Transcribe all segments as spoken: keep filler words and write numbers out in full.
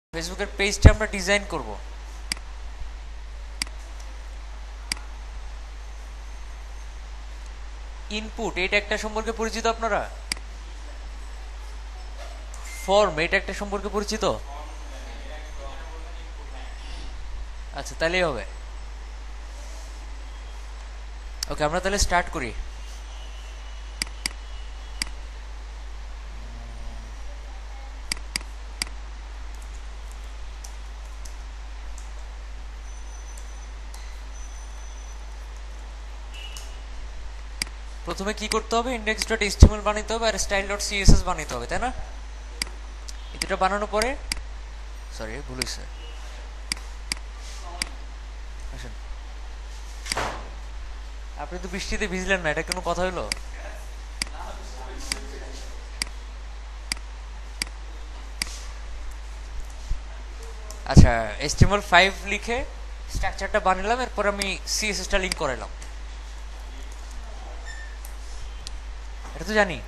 ফেসবুকের পেজটা আমরা ডিজাইন করব। ইনপুট এটা একটা সম্পর্কে পরিচিত আপনারা? ফর্ম এটা একটা সম্পর্কে পরিচিত? আচ্ছা তাহলেই হবে। ওকে আমরা তাহলে স্টার্ট করি। প্রথমে কি করতে হবে? ইন্ডেক্স ডট এইচটিএমএল বানাইতে হবে আর স্টাইল ডট সিএসএস বানাইতে হবে, তাই না? এই দুটো বানানোর পরে সরি ভুল হয়েছে, আসেন। আপনি তো বৃষ্টিতে ভিজলেন না, এটা কোনো কথা হইলো? আচ্ছা এইচটিএমএল ফাইভ লিখে স্ট্রাকচারটা বানালাম, এরপর আমি সিএসএসটা লিংক করালাম, এটা তো জানি।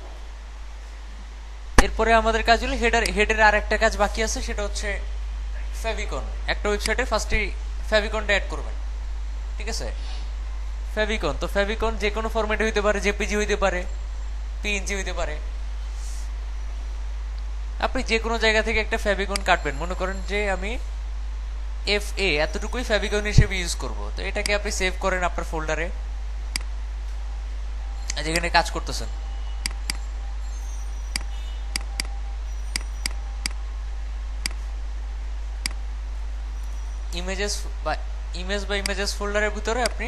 এরপরে আমাদের কাজ হলো হেডার হেডের আর একটা কাজ বাকি আছে, সেটা হচ্ছে ফেভিকন। একটা ওয়েবসাইটে ফার্স্টে ফেভিকনটা অ্যাড করবেন, ঠিক আছে? ফেভিকন তো ফেভিকন যে কোনো ফরম্যাটে হইতে পারে, জেপিজি হইতে পারে, পিএনজি হইতে পারে। আপনি যে কোনো জায়গা থেকে একটা ফেভিকন কাটবেন, মনে করেন যে আমি এফ এ এতটুকুই ফেভিকন হিসেবে ইউজ করব, তো এটাকে আপনি সেভ করেন আপনার ফোল্ডারে যেখানে কাজ করতেছেন। ইমেজেস বা ইমেজ বা ইমেজেস ফোল্ডারের ভিতরে আপনি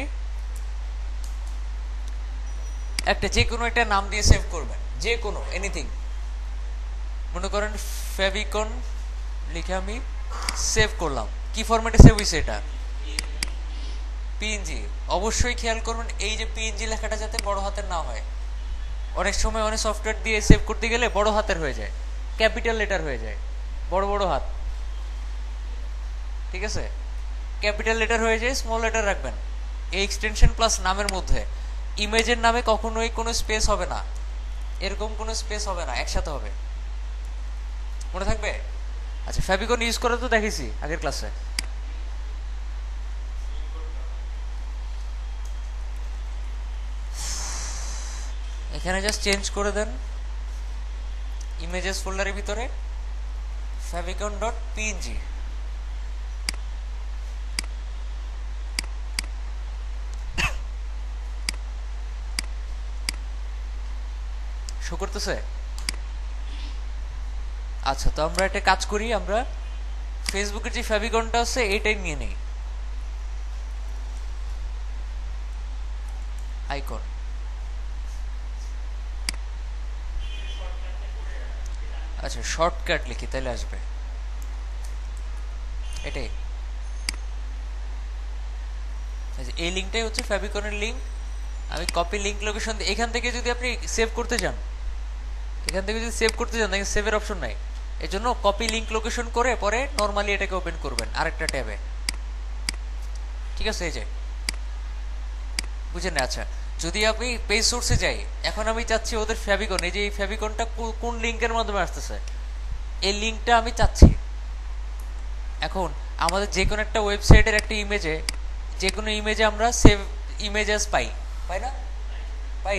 একটা যে কোনো একটা নাম দিয়ে সেভ করবেন, যে কোনো এনিথিং। মনে করেন ফেভিকন লিখে আমি সেভ করলাম। কি ফরম্যাটে সেভ হয়েছে? এটা পিএনজি। অবশ্যই খেয়াল করবেন এই যে পিএনজি লেখাটা যাতে বড় হাতের না হয়। অনেক সময় অনেক সফটওয়্যার দিয়ে সেভ করতে গেলে বড় হাতের হয়ে যায়, ক্যাপিটাল লেটার হয়ে যায়, বড় বড় হাত, ঠিক আছে? ক্যাপিটাল লেটার হয়ে যায়, স্মল লেটার রাখবেন এই এক্সটেনশন প্লাস নামের মধ্যে। ইমেজের নামে কখনোই কোনো স্পেস হবে না, এরকম কোনো স্পেস হবে না, একসাথে হবে, মনে থাকবে? আচ্ছা ফেভিকন ইউজ করে তো দেখেছি আগের ক্লাসে। এখানে জাস্ট চেঞ্জ করে দেন ইমেজেস ফোল্ডারের ভিতরে ফেভিকন ডট পিএনজি। শো করতেছে? আচ্ছা তো আমরা একটা কাজ করি, আমরা ফেসবুকের যে ফেভিকনটা আছে এটাই নিয়ে নেই, আইকন। আচ্ছা শর্টকাট লিখি তাহলে আসবে, এটাই। এই লিঙ্কটাই হচ্ছে ফেভিকনের লিঙ্ক। আমি কপি লিঙ্ক লোকেশন, এখান থেকে যদি আপনি সেভ করতে চান, এখান থেকে যদি সেভ করতে চান দেখেন সেভের অপশন নাই, এই জন্য কপি লিঙ্ক লোকেশন করে পরে নর্মালি এটাকে ওপেন করবেন আরেকটা ট্যাবে, ঠিক আছে? এই যে বুঝেন না? আচ্ছা যদি আমি পেজ সোর্সে যাই, এখন আমি চাচ্ছি ওদের ফেভিকন, এই যে এই ফেভিকনটা কোন লিঙ্কের মাধ্যমে আসতেছে, এই লিঙ্কটা আমি চাচ্ছি। এখন আমাদের যে কোনো একটা ওয়েবসাইটের একটা ইমেজে, যে কোনো ইমেজে আমরা সেভ ইমেজেস পাই, পাই না? পাই।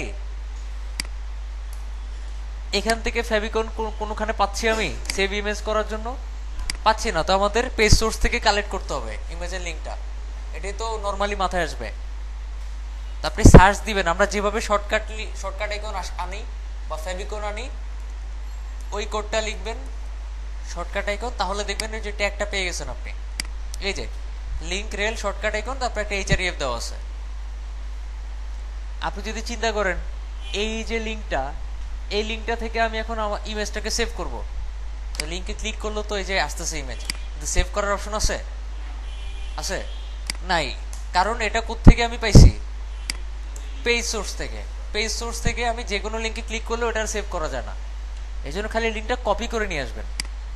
এখান থেকে ফেভিকন কোনখানে পাচ্ছি আমি সেভ ইমেজ করার জন্য? পাচ্ছি না, তো আমাদের পেজ সোর্স থেকে কালেক্ট করতে হবে ইমেজের লিঙ্কটা। এটাই তো নর্মালি মাথায় আসবে। আপনি সার্চ দিবেন, আমরা যেভাবে শর্টকাট শর্টকাট আইকন আনি বা ফেভিকন আনি, ওই কোডটা লিখবেন শর্টকাট আইকন, তাহলে দেখবেন যে ট্যাগটা পেয়ে গেছেন আপনি। এই যে লিঙ্ক রেল শর্টকাট আইকন, তারপরে একটা এইচআরইএফ দেওয়া আছে। আপনি যদি চিন্তা করেন এই যে লিঙ্কটা, এই লিঙ্কটা থেকে আমি এখন আমার ইমেজটাকে সেভ করব, তো লিঙ্কে ক্লিক করলো তো এই যে আসতেছে ইমেজ, কিন্তু সেভ করার অপশন আছে? আছে? নাই। কারণ এটা কোত্থেকে আমি পাইছি? পেজ সোর্স থেকে। পেজ সোর্স থেকে আমি যে কোনো লিঙ্কে ক্লিক করলে ওটা সেভ করা যায় না, এই জন্য খালি লিঙ্কটা কপি করে নিয়ে আসবেন।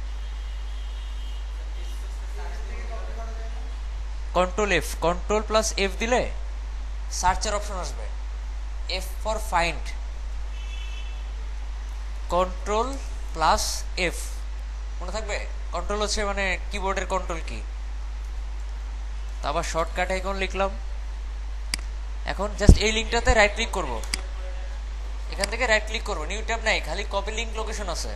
Control F, control plus F দিলে সার্চের অপশন আসবে, F for find, control plus F মনে থাকবে? কন্ট্রোল হচ্ছে মানে কিবোর্ডের কন্ট্রোল কি। আবার শর্টকাট আইকন লিখলাম। এখন জাস্ট এই লিঙ্কটাতে রাইট ক্লিক করব, এখান থেকে রাইট ক্লিক করব, নিউ ট্যাব নাই, খালি কপি লিঙ্ক লোকেশন আছে,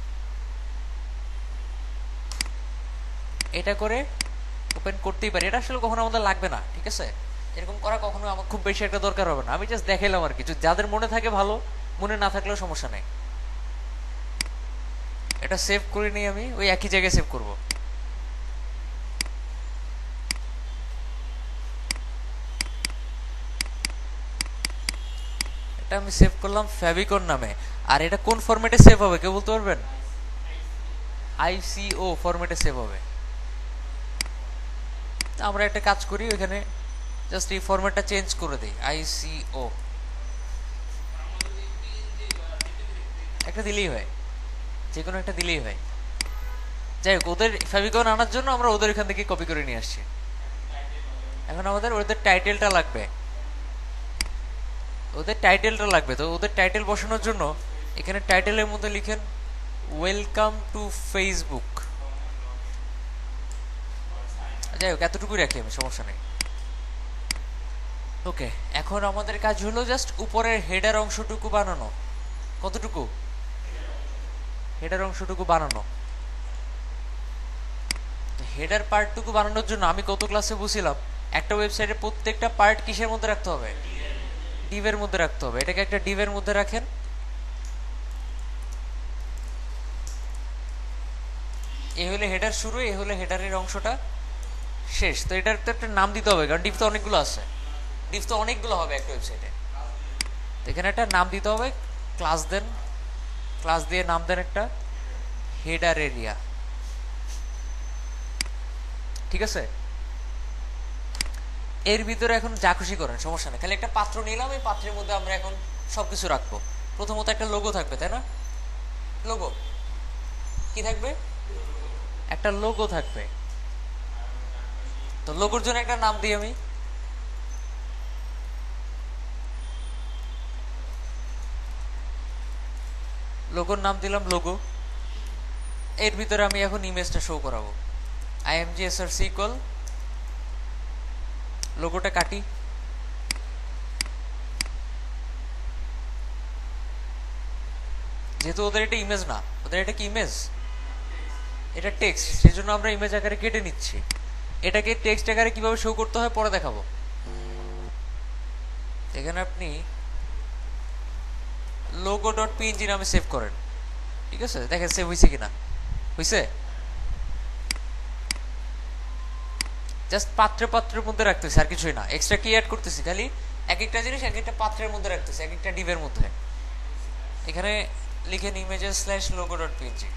এটা করে ওপেন করতেই পারি। এটা আসলে কখনো আমাদের লাগবে না, ঠিক আছে, এরকম করা কখনো আমার খুব বেশি একটা দরকার হবে না। আমি জাস্ট দেখাইলাম আর কিছু, যাদের মনে থাকে ভালো, মনে না থাকলেও সমস্যা নেই। এটা সেভ করে নিই, আমি ওই একই জায়গায় সেভ করব। এটা আমি সেভ করলাম ফেভিকন নামে। আর এটা কোন ফরম্যাটে সেভ হবে কেউ বলতে পারবেন? আইসিও ফরম্যাটে সেভ হবে। আমরা একটা কাজ করি, ওইখানে জাস্ট এই ফরম্যাটটা চেঞ্জ করে দিই, আইসিও একটা দিলেই হয়, যে কোনো একটা দিলেই হয়। যাই হোক, ওদের ফেভিকন আনার জন্য আমরা ওদের এখান থেকে কপি করে নিয়ে আসছি। এখন আমাদের ওদের টাইটেলটা লাগবে, ওদের টাইটেলটা লাগবে। তো ওদের টাইটেল বসানোর জন্য এখানে টাইটেলের মধ্যে লিখেন ওয়েলকাম টু ফেসবুক। যাই হোক, এতটুকুই রাখি আমি, সমস্যা নেই। ওকে, এখন আমাদের কাজ হলো জাস্ট উপরের হেডার অংশটুকু বানানো। কতটুকু? হেডার অংশটুকু বানানো। হেডার পার্টটুকু বানানোর জন্য আমি গত ক্লাসে বুঝছিলাম একটা ওয়েবসাইটের প্রত্যেকটা পার্ট কিসের মধ্যে রাখতে হবে? ডিভের মধ্যে রাখতে হবে। এটাকে একটা ডিভের মধ্যে রাখেন। এ হলে হেডার শুরু, এ হলে হেডারের অংশটা শেষ। তো এটার তো একটা নাম দিতে হবে, কারণ ডিভ তো অনেকগুলো আছে, ডিভ তো অনেকগুলো হবে একটা ওয়েবসাইটে। তো এখানে একটা নাম দিতে হবে, ক্লাস দেন, ক্লাস দিয়ে নাম দেন একটা হেডার এরিয়া, ঠিক আছে। এর ভিতরে এখন যা খুশি করেন, সমস্যা নেই, খালি একটা পাত্র নিলাম, এই পাত্রের মধ্যে আমরা এখন সবকিছু রাখবো। প্রথমত একটা লোগো থাকবে, তাই না? লোগো কি থাকবে? একটা লোগো থাকবে। তো লোগোর জন্য একটা নাম দিই আমি, লোগোর নাম দিলাম লোগো। এর ভিতরে আমি এখন ইমেজটা শো করাবো, আইএমজিএসআরসি ইকুয়াল লোগোটা কাটি, যেহেতু ওদের এটা ইমেজ না, ওদের এটা কি ইমেজ, এটা টেক্সট, সেই জন্য আমরা ইমেজ আকারে কেটে নিচ্ছি। এটাকে টেক্সট আকারে কিভাবে শো করতে হয় পরে দেখাবো। এখানে আপনি লোগো ডট পিএনজি নামে সেভ করেন, ঠিক আছে, দেখেন সেভ হয়েছে কিনা। হয়েছে? জাস্ট পাত্রে পাত্রের মধ্যে রাখতেছি, আর কিছুই না, এক্সট্রা কি অ্যাড করতেছি, খালি এক একটা জিনিস এক একটা পাত্রের মধ্যে রাখতেছি, এক একটা ডিভের মধ্যে। এখানে লিখেন images slash logo dot PNG.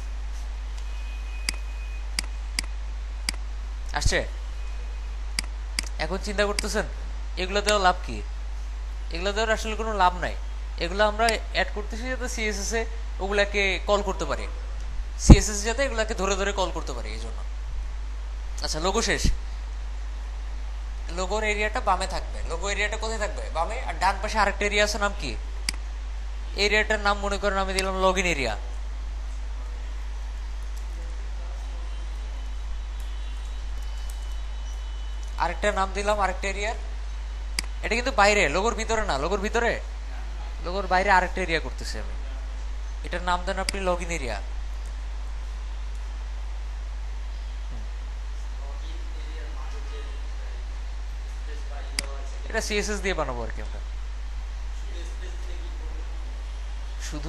আসছে? এখন চিন্তা করতেছেন এগুলো দেওয়া লাভ কি? এগুলো দেওয়ার আসলে কোনো লাভ নাই। এগুলো আমরা অ্যাড করতেছি যাতে সিএসএস এ ওগুলাকে কল করতে পারি, সিএসএস যাতে এগুলাকে ধরে ধরে কল করতে পারি, এই জন্য। আচ্ছা, লোগো শেষ। লোগোর এরিয়াটা বামে থাকবে, লোগো এরিয়াটা কোথায় থাকবে? বামে। আর ডান পাশে আরেকটা এরিয়া আছে, নাম কি? এরিয়াটার নাম মনে করেন আমি দিলাম লগ ইন এরিয়া। আরেকটা নাম দিলাম আরেকটা এরিয়ার, এটা কিন্তু বাইরে, লোগোর ভিতরে না, লোগোর ভিতরে, লোগোর বাইরে আরেকটা এরিয়া করতেছি আমি। এটার নাম দেন আপনি লগ ইন এরিয়া। এটা সিএসএস দিয়ে বানাবো আর কি আমরা। শুধু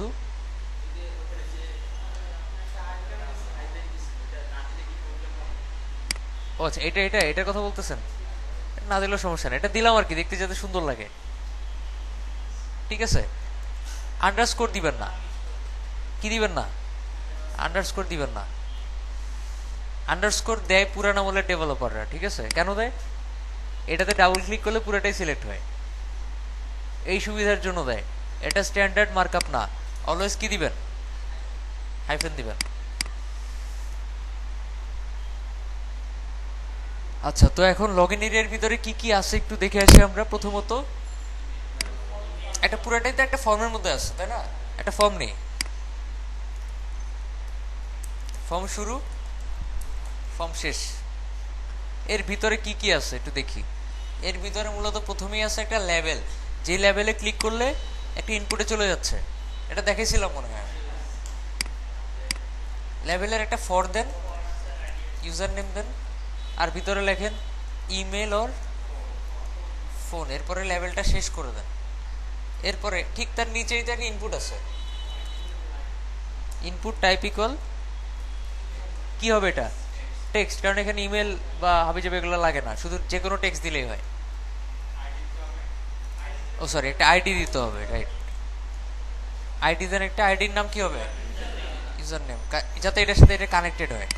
ও আচ্ছা, এটা এটা এটার কথা বলতেছেন? না দিলেও সমস্যা নেই, এটা দিলাম আর কি, দেখতে যাতে সুন্দর লাগে, ঠিক আছে। আন্ডারস্কোর দিবেন না। কি দিবেন না? আন্ডারস্কোর দিবেন না। আন্ডারস্কোর দেয় পুরানো আমলের ডেভেলপাররা, ঠিক আছে। কেন দেয়? এটাতে ডাবল ক্লিক করলে পুরোটাই সিলেক্ট হয়, এই সুবিধার জন্য দেয়। এটা স্ট্যান্ডার্ড মার্কআপ না। অলওয়েজ কি দিবেন? হাইফেন দিবেন। আচ্ছা, তো এখন লগইন এরিয়ার ভিতরে কি কি আছে একটু দেখে আসি আমরা। প্রথমত একটা পুরাটাই তো একটা ফর্মের মধ্যে আছে, তাই না? একটা ফর্ম নেই, ফর্ম শুরু, ফর্ম শেষ। এর ভিতরে কি কি আছে একটু দেখি। এর ভিতরে মূলত প্রথমেই আছে একটা লেভেল, যে লেভেলে ক্লিক করলে একটা ইনপুটে চলে যাচ্ছে, এটা দেখেছিলাম মনে হয়। লেভেলের একটা ফর দেন, ইউজার নেম দেন, আর ভিতরে লেখেন ইমেল অর ফোন, এরপরে লেভেলটা শেষ করে দেন। এরপরে ঠিক তার নিচেই তো একটা ইনপুট আছে, ইনপুট টাইপ ইকুয়াল কি হবে এটা, টেক্সট, কারণ এখানে ইমেল বা হাবিজাবি এগুলো লাগে না, শুধু যে কোনো টেক্সট দিলেই হয়। ও সরি, একটা আইডি দিতে হবে, রাইট। আইডি দেন, একটা আইডির নাম কি হবে, ইউজার নেম, যাতে এটার সাথে এটা কানেক্টেড হয়।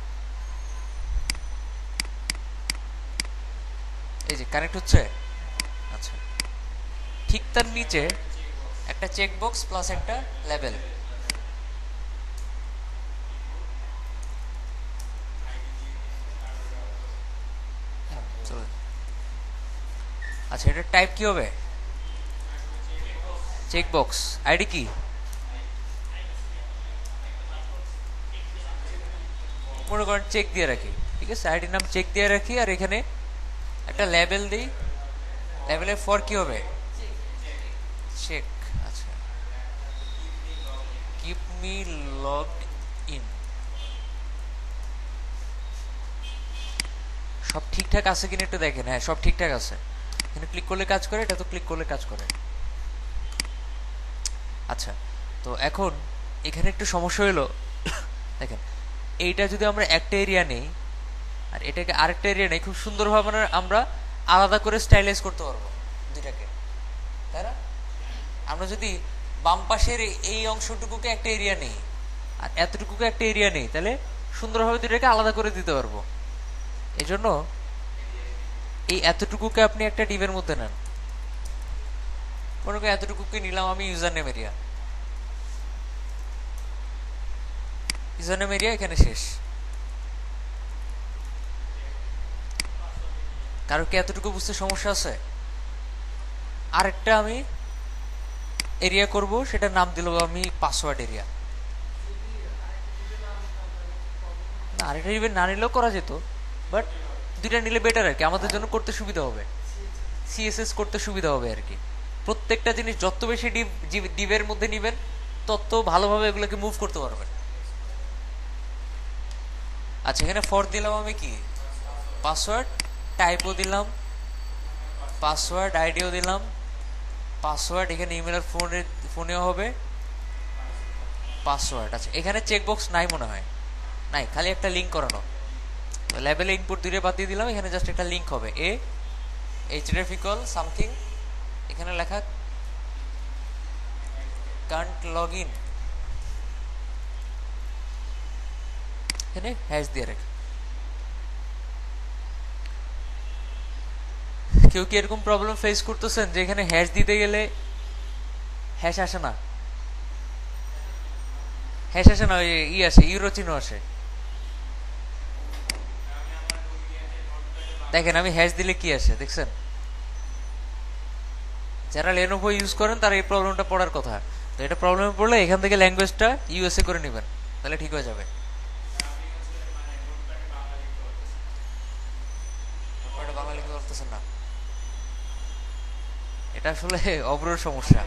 এই যে কানেক্ট হচ্ছে। আচ্ছা, ঠিক তার নিচে একটা চেকবক্স প্লাস একটা লেভেল। আচ্ছা, এটা টাইপ কি হবে, চেকবক্স। আইডি কি, মনে করেন চেক দিয়ে রাখি, ঠিক আছে, আইডির নাম চেক দিয়ে রাখি, আর এখানে একটা লেভেল দিই। লেভেলের ফর কি হবে, চেক। আচ্ছা, কিপ মি লগড ইন। সব ঠিকঠাক আছে কিনা একটু দেখেন। হ্যাঁ, সব ঠিকঠাক আছে। এখানে ক্লিক করলে কাজ করে, এটা তো ক্লিক করলে কাজ করে। আচ্ছা, তো এখন এখানে একটু সমস্যা হলো, দেখেন এইটা যদি আমরা একটা এরিয়া নেই আর এটাকে আরেকটা এরিয়া নেই, খুব সুন্দরভাবে আমরা আলাদা করে স্টাইলাইজ করতে পারবো দুইটাকে, তাই না? আমরা যদি বাম পাশের এই অংশটুকুকে একটা এরিয়া নেই আর এতটুকুকে একটা এরিয়া নেই, তাহলে সুন্দরভাবে দুইটাকে আলাদা করে দিতে পারবো। এই জন্য এই এতটুকুকে আপনি একটা ডিভের মধ্যে নেন, মনে করেন এতটুকুকে নিলাম আমি user name area, user name area এখানে শেষ। কারো কি এতটুকু বুঝতে সমস্যা আছে? আরেকটা আমি এরিয়া করব, সেটার নাম দিল আমি পাসওয়ার্ড এরিয়া। না, আরেকটা ইভেন না নিলেও করা যেত, বাট দুইটা নিলে বেটার আর কি, আমাদের জন্য করতে সুবিধা হবে, সিএসএস করতে সুবিধা হবে আর কি। প্রত্যেকটা জিনিস যত বেশি ডিভ ডিভের মধ্যে নিবেন তত ভালোভাবে এগুলোকে মুভ করতে পারবেন। আচ্ছা, এখানে ফর দিলাম আমি কি, পাসওয়ার্ড, টাইপও দিলাম, পাসওয়ার্ড আইডিও দিলাম, পাসওয়ার্ড, এখানে ইমেল আর ফোনে ফোনেও হবে পাসওয়ার্ড। আচ্ছা, এখানে চেকবক্স নাই মনে হয়, নাই, খালি একটা লিঙ্ক করানো। তো লেভেলে ইনপুট দুইটা বাদ দিয়ে দিলাম, এখানে জাস্ট একটা লিঙ্ক হবে, এ এইচরেফ ইকুয়াল সামথিং, এখানে লেখা কান্ট লগ ইন, এখানে হ্যাশ দিয়ে রাখি। কেউ কি এরকম প্রবলেম ফেস করতেছেন যে এখানে হ্যাশ দিতে গেলে হ্যাশ আসে না, হ্যাশ আসে না, ওই ই আসে, ইউরো চিহ্ন আসে। দেখেন আমি হ্যাশ দিলে কি আসে দেখছেন? যারা লেনোভো ইউজ করেন তারা এই প্রবলেমটা পড়ার কথা। তো এটা প্রবলেমে পড়লে এখান থেকে ল্যাঙ্গুয়েজটা ইউএসএ করে নেবেন, তাহলে ঠিক হয়ে যাবে। বাংলা লিখতে পারতেছেন না, এটা আসলে অব্রর সমস্যা।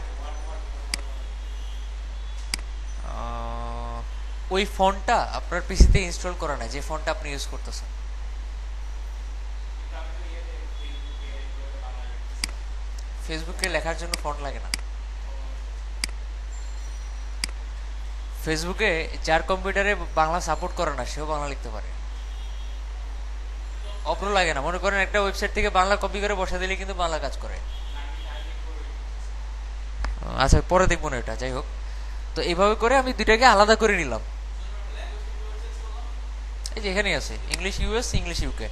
ওই ফন্টটা আপনার পিসিতে ইনস্টল করা নাই, যে ফন্টটা আপনি ইউজ করতেছেন। ফেসবুকে লেখার জন্য ফন্ট লাগে না। ফেসবুকে যার কম্পিউটারে বাংলা সাপোর্ট করে না সেও বাংলা লিখতে পারে, অপ্র লাগে না। মনে করেন একটা ওয়েবসাইট থেকে বাংলা কপি করে বসা দিলে কিন্তু বাংলা কাজ করে। আচ্ছা, পরে দেখবো না এটা, যাই হোক। তো এইভাবে করে আমি দুইটাকে আলাদা করে নিলাম। এই যে এখানেই আছে English US, English UK.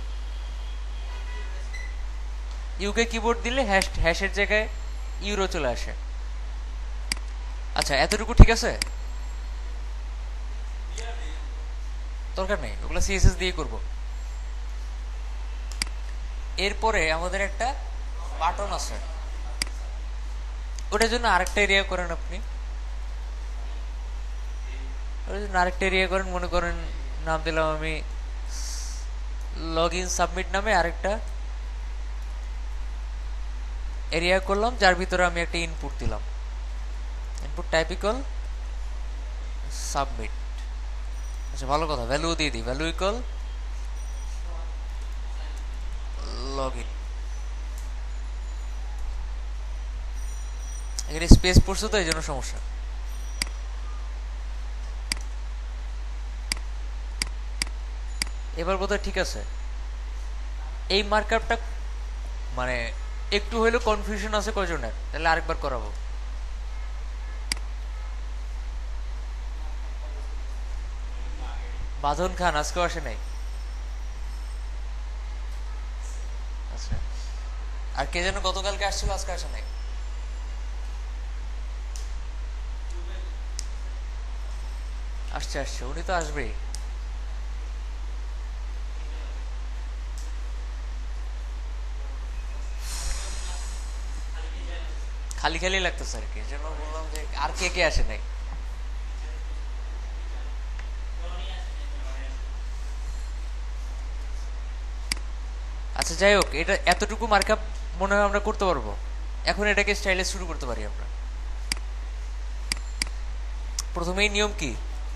UK keyboard দিলে হ্যাশ হ্যাশের জায়গায় ইউরো চলে আসে। আচ্ছা, এতটুকু ঠিক আছে, দরকার নেই, ওগুলো সিএসএস দিয়ে করব। এরপরে আমাদের একটা বাটন আছে, ওটার জন্য আরেকটা এরিয়া করেন আপনি, ওটার জন্য আরেকটা এরিয়া করেন, মনে করেন নাম দিলাম আমি লগ ইন সাবমিট নামে, আরেকটা এরিয়া করলাম যার ভিতরে আমি একটা ইনপুট দিলাম, ইনপুট টাইপ ইকুয়াল সাবমিট। আচ্ছা ভালো কথা, ভ্যালু দিয়ে দিই, ভ্যালু ইকুয়াল লগ ইন। এখানে স্পেস পড়ছে তো এই জন্য সমস্যা। এবার বোধহয় ঠিক আছে। এই মার্কআপটা মানে একটু হইলেও কনফিউশন আছে কয়জনের, তাহলে আরেকবার করাবো। বাঁধন খান আজকেও আসে নাই। আচ্ছা, আর কে যেন গতকালকে আসছিল আজকে আসে নাই। আসছে আসছে, উনি তো আসবেই। খালি খালি লাগতেছে আর কি, জন্য বললাম যে আর কে কে আসে নাই। আচ্ছা যাই হোক, এটা এতটুকু মার্কআপ মনে হয় আমরা করতে পারবো। এখন এটাকে স্টাইলে শুরু করতে পারি আমরা। প্রথমেই নিয়ম কি,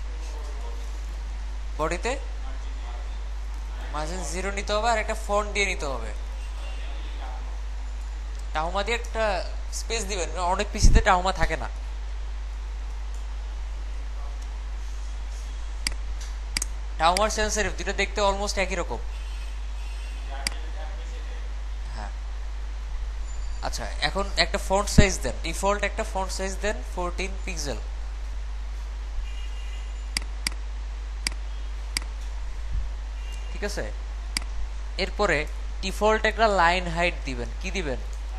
বডিতে মাঝে জিরো নিতে হবে আর একটা ফন্ট দিয়ে নিতে হবে। টাউমা দিয়ে একটা স্পেস দিবেন, অনেক পিসিতে টাউমা থাকে না। টাউমার সেন্সেরিভ দুটো দেখতে অলমোস্ট একই রকম। হ্যাঁ আচ্ছা, এখন একটা ফন্ট সাইজ দেন, ডিফল্ট একটা ফন্ট সাইজ দেন ফোরটিন পিক্সেল। ঠিক আছে, এরপরে ডিফল্ট একটা লাইন হাইট দিবেন। কি দিবেন?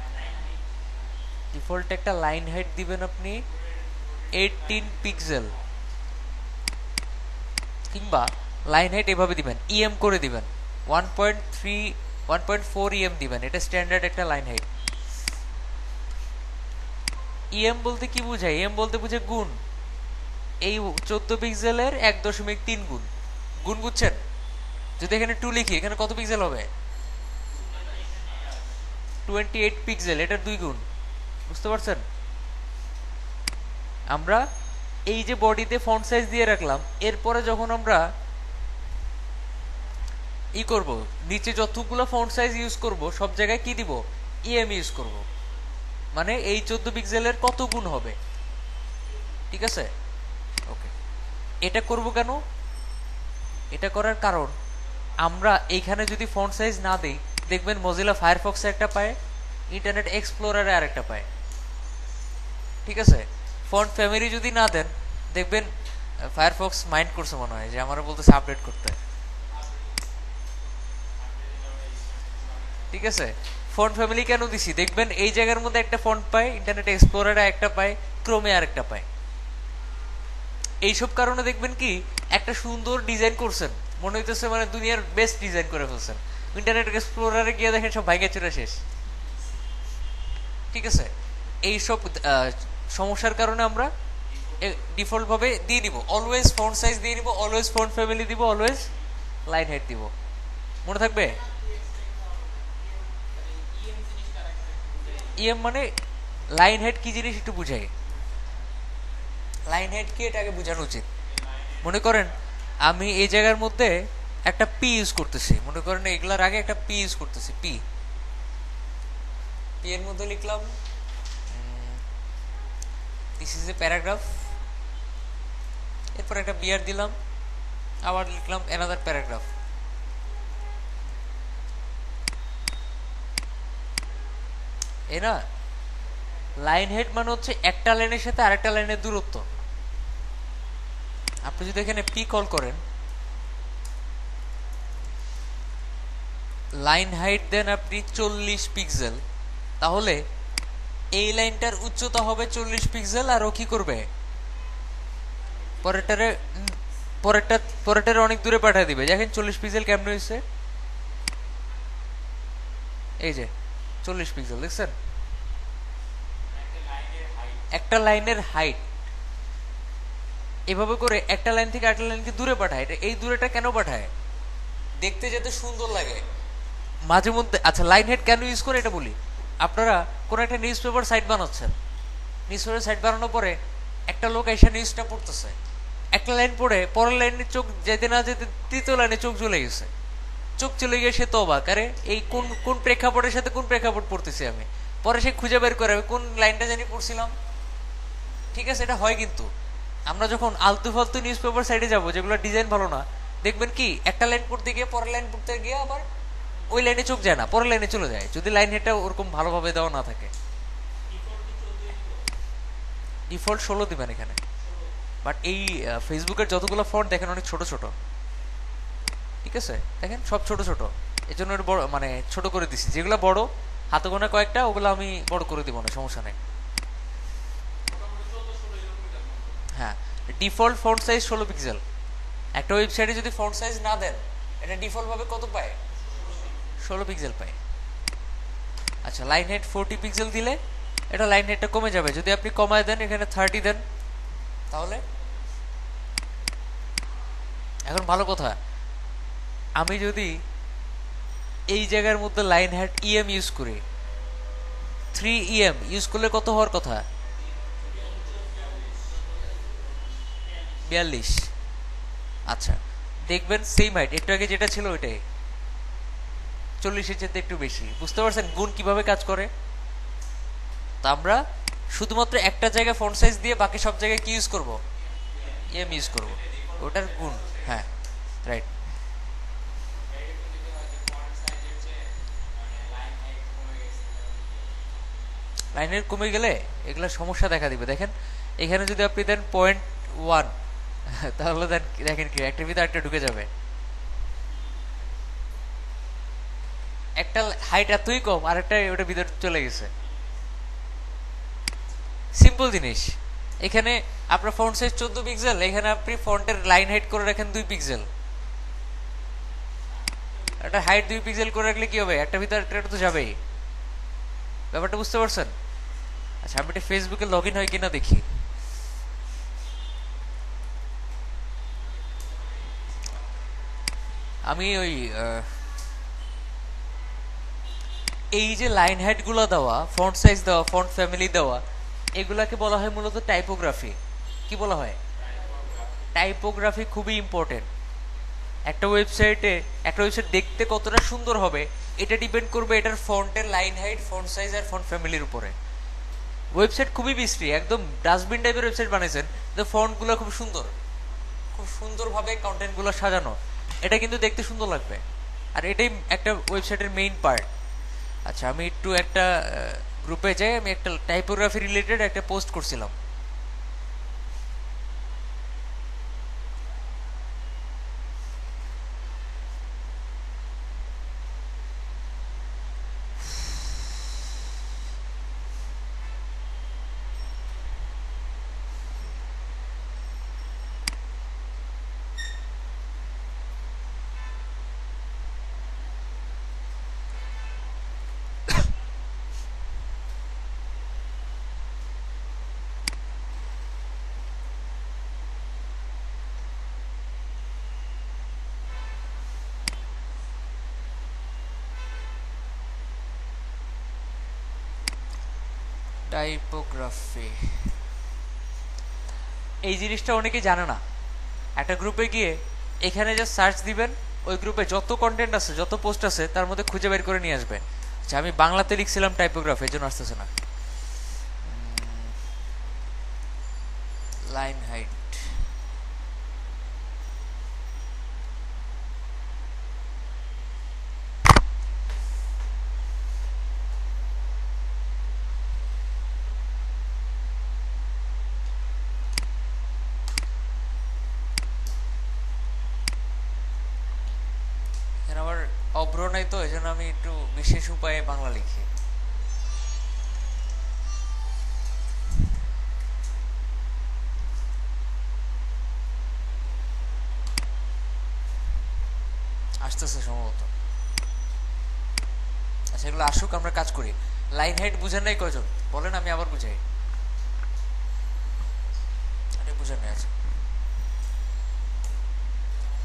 ডিফল্ট একটা লাইন হাইট দিবেন আপনি এইটিন পিক্সেল, কিংবা লাইন হাইট এভাবে দিবেন, ইএম করে দিবেন one point three one point four EM দিবেন। এটা স্ট্যান্ডার্ড একটা লাইন হাইট। ইএম বলতে কি বুঝায়? ইএম বলতে বুঝে গুণ। এই চোদ্দ পিক্সেলের এক দশমিক তিন গুণ। গুণ বুঝছেন? যদি এখানে টু লিখি, এখানে কত পিক্সেল হবে? টোয়েন্টি এইট পিক্সেল, এটার দুই গুণ। বুঝতে পারছেন? আমরা এই যে বডিতে ফন্ট সাইজ দিয়ে রাখলাম, এরপরে যখন আমরা ই করব, নিচে যতগুলো ফন্ট সাইজ ইউজ করব সব জায়গায় কি দিব? ইএম ইউজ করব। মানে এই চোদ্দ পিক্সেলের কত গুণ হবে। ঠিক আছে, ওকে। এটা করব কেন? এটা করার কারণ, আমরা এইখানে যদি ফন্ট সাইজ না দেই, দেখবেন মজিলা ফায়ারফক্সে একটা পায়, ইন্টারনেট এক্সপ্লোরারে আরেকটা পায়। ঠিক আছে, ফন্ট ফ্যামিলি যদি না দেন, দেখবেন ফায়ারফক্স মাইন্ড করছে মনে হয়, যে আমার বলতেছে আপডেট করতে। ঠিক আছে, ফন্ট ফ্যামিলি কেন দিছি? দেখবেন এই জায়গার মধ্যে একটা ফন্ট পায়, ইন্টারনেট এক্সপ্লোরারে একটা পায়, ক্রোমে আরেকটা পায়। এইসব কারণে দেখবেন কি একটা সুন্দর ডিজাইন করছেন, মনে হইতেছে মানে দুনিয়ার বেস্ট ডিজাইন করে ফেলছেন, ইন্টারনেট এক্সপ্লোরারে গিয়ে দেখেন সব ভাইগা চুরা শেষ। ঠিক আছে, এইসব সমস্যার কারণে আমরা ডিফল্ট ভাবে দিয়ে নিব, অলওয়েজ ফন্ট সাইজ দিয়ে নিব, অলওয়েজ ফন্ট ফ্যামিলি দিব, অলওয়েজ লাইন হাইট দিব। মনে থাকবে? ইএম মানে লাইন হাইট কি জিনিস একটু বুঝাই। লাইন হাইট কি এটা আগে বোঝানো উচিত। মনে করেন আমি এই জায়গার মধ্যে একটা পি ইউজ করতেছি, মনে করেন এগুলার আগে একটা পি ইউজ করতেছি, পি পি এর মধ্যে লিখলাম দিস ইজ এ প্যারাগ্রাফ, এরপর একটা বিয়ার দিলাম, আবার লিখলাম অ্যানাদার প্যারাগ্রাফ। এই না, লাইন হেড মানে হচ্ছে একটা লাইনের সাথে আরেকটা লাইনের দূরত্ব। আপনি যদি এখানে পি কল করেন, লাইন হাইট দেন আপনি চল্লিশ পিক্সেল, তাহলে এই লাইনটার উচ্চতা হবে চল্লিশ পিক্সেল, আর ও কি করবে? পরেরটারে পরেরটা পরেরটারে অনেক দূরে পাঠিয়ে দিবে। দেখেন চল্লিশ পিক্সেল কেমন হয়েছে, এই যে চল্লিশ পিক্সেল, দেখছেন? একটা লাইনের হাইট। এভাবে করে একটা লাইন থেকে আরেকটা লাইনকে দূরে পাঠায়। এটা এই দূরেটা কেন পাঠায়? দেখতে যাতে সুন্দর লাগে মাঝে মধ্যে। আচ্ছা, লাইন হেড কেন ইউজ করে এটা বলি। আপনারা কোন একটা নিউজ পেপার সাইট বানাচ্ছেন, নিউজ পেপার সাইট বানানোর পরে একটা লোক এসে নিউজটা পড়তেছে, একটা লাইন পড়ে পরের লাইনে চোখ যেতে না যেতে তৃতীয় লাইনে চোখ চলে গেছে। চোখ চলে গিয়ে সে তো অবাক, আরে এই কোন কোন প্রেক্ষাপটের সাথে কোন প্রেক্ষাপট পড়তেছি আমি। পরে সে খুঁজে বের করে আমি কোন লাইনটা জানি পড়ছিলাম। ঠিক আছে, এটা হয়। কিন্তু আমরা যখন আলতু ফালতু নিউজ পেপার সাইটে যাবো যেগুলো ডিজাইন ভালো না, দেখবেন কি একটা লাইন পড়তে গিয়ে পরের লাইন পড়তে গিয়ে আবার ওই লাইনে চোখ যায় না, পরের লাইনে চলে যায়, যদি লাইন হেডটা ওরকম ভালোভাবে দেওয়া না থাকে। ডিফল্ট ষোলো দিবেন এখানে। বাট এই ফেসবুকের যতগুলো ফন্ট দেখেন অনেক ছোট ছোট, ঠিক আছে, দেখেন সব ছোট ছোট। এই জন্য বড় মানে ছোট করে দিছি, যেগুলো বড় হাতে গোনা কয়েকটা ওগুলো আমি বড় করে দিব না, সমস্যা নেই। হ্যাঁ, ডিফল্ট ফন্ট সাইজ ষোলো পিক্সেল। একটা ওয়েবসাইটে যদি ফন্ট সাইজ না দেন, এটা ডিফল্ট ভাবে কত পায়? ষোলো পিক্সেল পায়। আচ্ছা, লাইন হেড ফোরটি পিক্সেল দিলে এটা লাইন হেডটা কমে যাবে। যদি আপনি কমায় দেন, এখানে থার্টি দেন, তাহলে এখন ভালো কথা, আমি যদি এই জায়গার মধ্যে লাইন হেড ইএম ইউজ করি, থ্রি ইএম ইউজ করলে কত হওয়ার কথা? বিয়াল্লিশ। আচ্ছা, দেখবেন সেম হাইট, একটু আগে যেটা ছিল ওইটাই, চল্লিশের চেয়ে একটু বেশি। বুঝতে পারছেন গুণ কিভাবে কাজ করে? তা আমরা শুধুমাত্র একটা জায়গায় ফন্ট সাইজ দিয়ে বাকি সব জায়গায় কি ইউজ করব? ইএম ইউজ করব, ওটার গুণ। হ্যাঁ, রাইট। লাইনের কমে গেলে এগুলা সমস্যা দেখা দিবে। দেখেন এখানে যদি আপনি দেন পয়েন্ট ওয়ান, তাহলে দেন দেখেন কি একটা ভিতরে একটা ঢুকে যাবে। একটা হাইট এতই কম আর একটা ওটা ভিতরে চলে গেছে। সিম্পল জিনিস। এখানে আপনার ফন্ট সাইজ চোদ্দ পিক্সেল, এখানে আপনি ফন্টের লাইন হাইট করে রাখেন দুই পিক্সেল, একটা হাইট দুই পিক্সেল করে রাখলে কি হবে? একটা ভিতরে একটা তো যাবেই। ব্যাপারটা বুঝতে পারছেন? আচ্ছা, আমি এটা ফেসবুকে লগ ইন হয় কিনা দেখি। আমি ওই এই যে লাইন হাইট গুলো দেওয়া, ফন্ট সাইজ দেওয়া, ফন্ট ফ্যামিলি দেওয়া, এগুলাকে বলা হয় মূলত টাইপোগ্রাফি। কি বলা হয়? টাইপোগ্রাফি খুবই ইম্পর্টেন্ট। একটা ওয়েবসাইটে একটা ওয়েবসাইট দেখতে কতটা সুন্দর হবে এটা ডিপেন্ড করবে এটার ফন্টের লাইন হাইট, ফন্ট সাইজ আর ফন্ট ফ্যামিলির উপরে। ওয়েবসাইট খুবই বিশ্রী, একদম ডাস্টবিন টাইপের ওয়েবসাইট বানিয়েছেন, ফন্টগুলো খুব সুন্দর, খুব সুন্দরভাবে কন্টেন্টগুলো সাজানো, এটা কিন্তু দেখতে সুন্দর লাগবে। আর এটাই একটা ওয়েবসাইটের মেইন পার্ট। আচ্ছা, আমি একটু একটা গ্রুপে যাই, আমি একটা টাইপোগ্রাফি রিলেটেড একটা পোস্ট করছিলাম। টাইপোগ্রাফি এই জিনিসটা অনেকে জানে না। একটা গ্রুপে গিয়ে এখানে যা সার্চ দিবেন, ওই গ্রুপে যত কন্টেন্ট আছে, যত পোস্ট আছে, তার মধ্যে খুঁজে বের করে নিয়ে আসবে। আচ্ছা, আমি বাংলাতে লিখছিলাম টাইপোগ্রাফি, এর জন্য আসতেছে না। লাইন হাইট, আমার অভ্র নাই তো, এই জন্য আমি একটু বিশেষ উপায়ে বাংলা লিখি। আসতেছে সম্ভবত। আচ্ছা, এগুলো আসুক, আমরা কাজ করি। লাইন হাইট বুঝেন নাই কয়জন? বলেন, আমি আবার বুঝাই। বুঝেন নাই? আচ্ছা,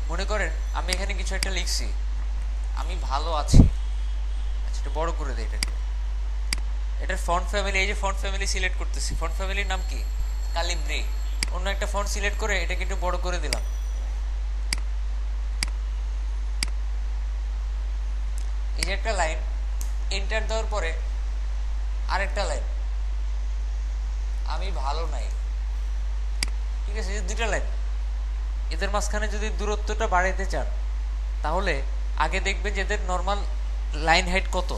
মনে করেন আমি এখানে কিছু একটা লিখছি, আমি ভালো আছি, আচ্ছা এটা বড় করে দেই, এটাকে এটার ফন্ট ফ্যামিলি, এই যে ফন্ট ফ্যামিলি সিলেক্ট করতেছি, ফন্ট ফ্যামিলির নাম কি কালিব্রি, অন্য একটা ফন্ট সিলেক্ট করে এটাকে একটু বড় করে দিলাম। এই যে একটা লাইন, এন্টার দেওয়ার পরে আরেকটা লাইন, আমি ভালো নাই, ঠিক আছে, এই দুইটা লাইন, এদের মাঝখানে যদি দূরত্বটা বাড়াইতে চান তাহলে আগে দেখবেন যে এদের নর্মাল লাইন হাইট কত।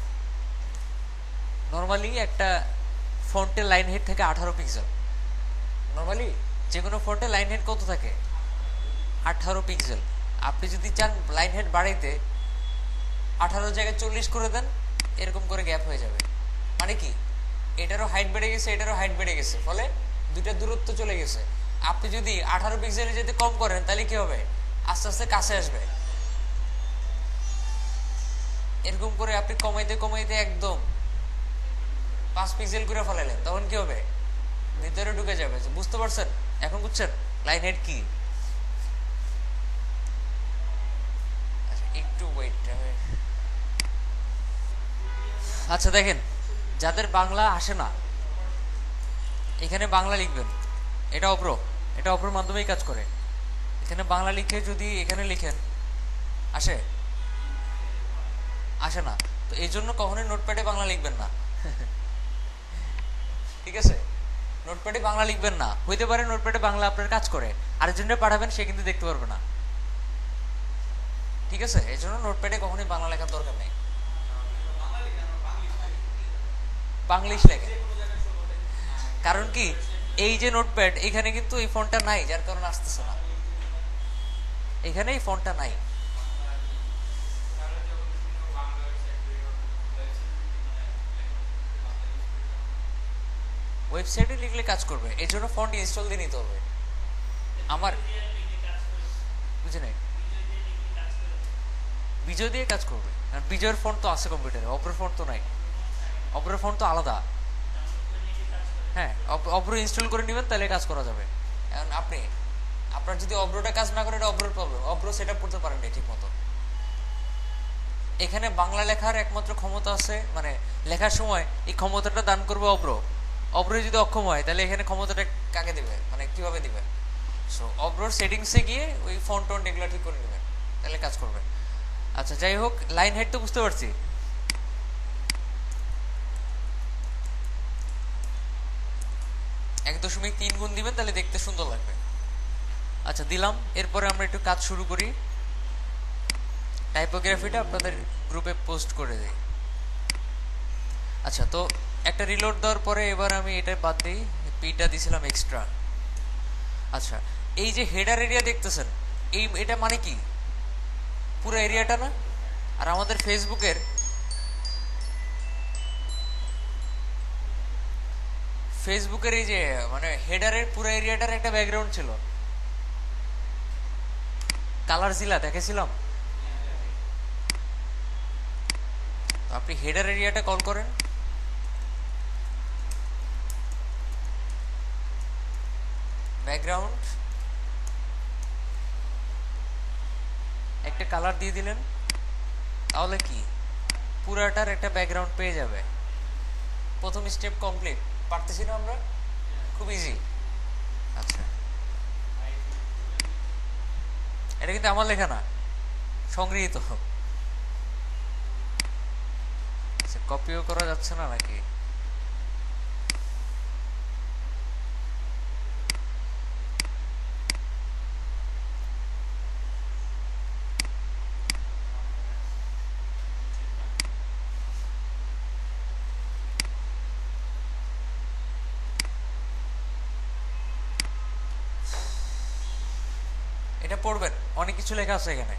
নর্মালি একটা ফন্টের লাইন হাইট থাকে আঠারো পিক্সেল, নর্মালি যে কোনো ফন্টে লাইন হাইট কত থাকে আঠারো পিক্সেল। আপনি যদি চান লাইন হাইট বাড়াইতে আঠারো জায়গায় চল্লিশ করে দেন, এরকম করে গ্যাপ হয়ে যাবে। মানে কি এটারও হাইট বেড়ে গেছে, এটারও হাইট বেড়ে গেছে, ফলে দুইটা দূরত্ব চলে গেছে। আপনি যদি আঠারো পিক্সেলে যদি কম করেন তাহলে কি হবে, আস্তে আস্তে কাছে আসবে। এরকম করে আপনি কমাইতে কমাইতে একদম পাঁচ পিক্সেল করে ফেলাইলেন, তখন কি হবে, ভিতরে ঢুকে যাবে। বুঝতে পারছেন? এখন বুঝছেন লাইন হাইট কি? একটু ওয়েট। আচ্ছা দেখেন, যাদের বাংলা আসে না এখানে বাংলা লিখবেন, এটা অব্র, এটা অব্রর মাধ্যমেই কাজ করে। এখানে বাংলা লিখে যদি এখানে লিখেন, আসে আসে না, তো এই জন্য কখনোই নোটপ্যাডে বাংলা লিখবেন না। ঠিক আছে, নোটপ্যাডে বাংলা লিখবেন না। হইতে পারে নোটপ্যাডে বাংলা আপনার কাজ করে, আরেকজনকে পাঠাবেন সে কিন্তু দেখতে পারবে না। ঠিক আছে, এই জন্য নোটপ্যাডে কখনোই বাংলা লেখার দরকার নেই, বাংলিশ লেখে। কারণ কি, এই যে নোটপ্যাড এখানে কিন্তু এই ফন্টটা নাই, যার কারণে আসতেছে না, এখানে এই ফন্টটা নাই। ওয়েবসাইটে লিখলে কাজ করবে, এই জন্য ফন্ট ইনস্টল দিয়ে নিতে হবে। আমার বুঝে নাই, বিজয় দিয়ে কাজ করবে, কারণ বিজয়ের ফন্ট তো আছে কম্পিউটারে, অপরের ফন্ট তো নাই, অপরের ফন্ট তো আলাদা। হ্যাঁ, অব্র ইনস্টল করে নেবেন তাহলে কাজ করা যাবে। এখন আপনি আপনার যদি অব্রটা কাজ না করে, এটা অব্রর প্রবলেম, অব্র সেট আপ করতে পারেন ঠিক মতো। এখানে বাংলা লেখার একমাত্র ক্ষমতা আছে, মানে লেখার সময় এই ক্ষমতাটা দান করবে অব্র। অব্র যদি অক্ষম হয় তাহলে এখানে ক্ষমতাটা কাকে দিবে, মানে কিভাবে দিবে? সো অব্রর সেটিংসে গিয়ে ওই ফন্ট টন্ট এগুলো ঠিক করে নেবেন, তাহলে কাজ করবে। আচ্ছা যাই হোক, লাইন হাইট তো বুঝতে পারছি। এক দশমিক তিন গুণ দিবেন, তাহলে দেখতে সুন্দর লাগবে। আচ্ছা দিলাম, এরপরে আমরা একটু কাজ শুরু করি। টাইপোগ্রাফিটা আপনাদের গ্রুপে পোস্ট করে দিই। আচ্ছা, তো একটা রিলোড দেওয়ার পরে এবার আমি এটা বাদ দিই, পিটা দিছিলাম এক্সট্রা। আচ্ছা, এই যে হেডার এরিয়া দেখতেছেন, এই এটা মানে কি পুরো এরিয়াটা না? আর আমাদের ফেসবুকের ফেসবুকের এই যে মানে হেডারের পুরো এরিয়াটার একটা ব্যাকগ্রাউন্ড ছিল, কালার জিলা দেখেছিলাম। আপনি হেডার এরিয়াটা কল করেন, ব্যাকগ্রাউন্ড একটা কালার দিয়ে দিলেন, তাহলে কি পুরাটার একটা ব্যাকগ্রাউন্ড পেয়ে যাবে। প্রথম স্টেপ কমপ্লিট। পারতেছি না আমরা? খুব ইজি। আচ্ছা, এটা কিন্তু আমার লেখা না, সংগৃহীত। কপিও করা যাচ্ছে না নাকি? এটা পড়বেন, অনেক কিছু লেখা আছে এখানে।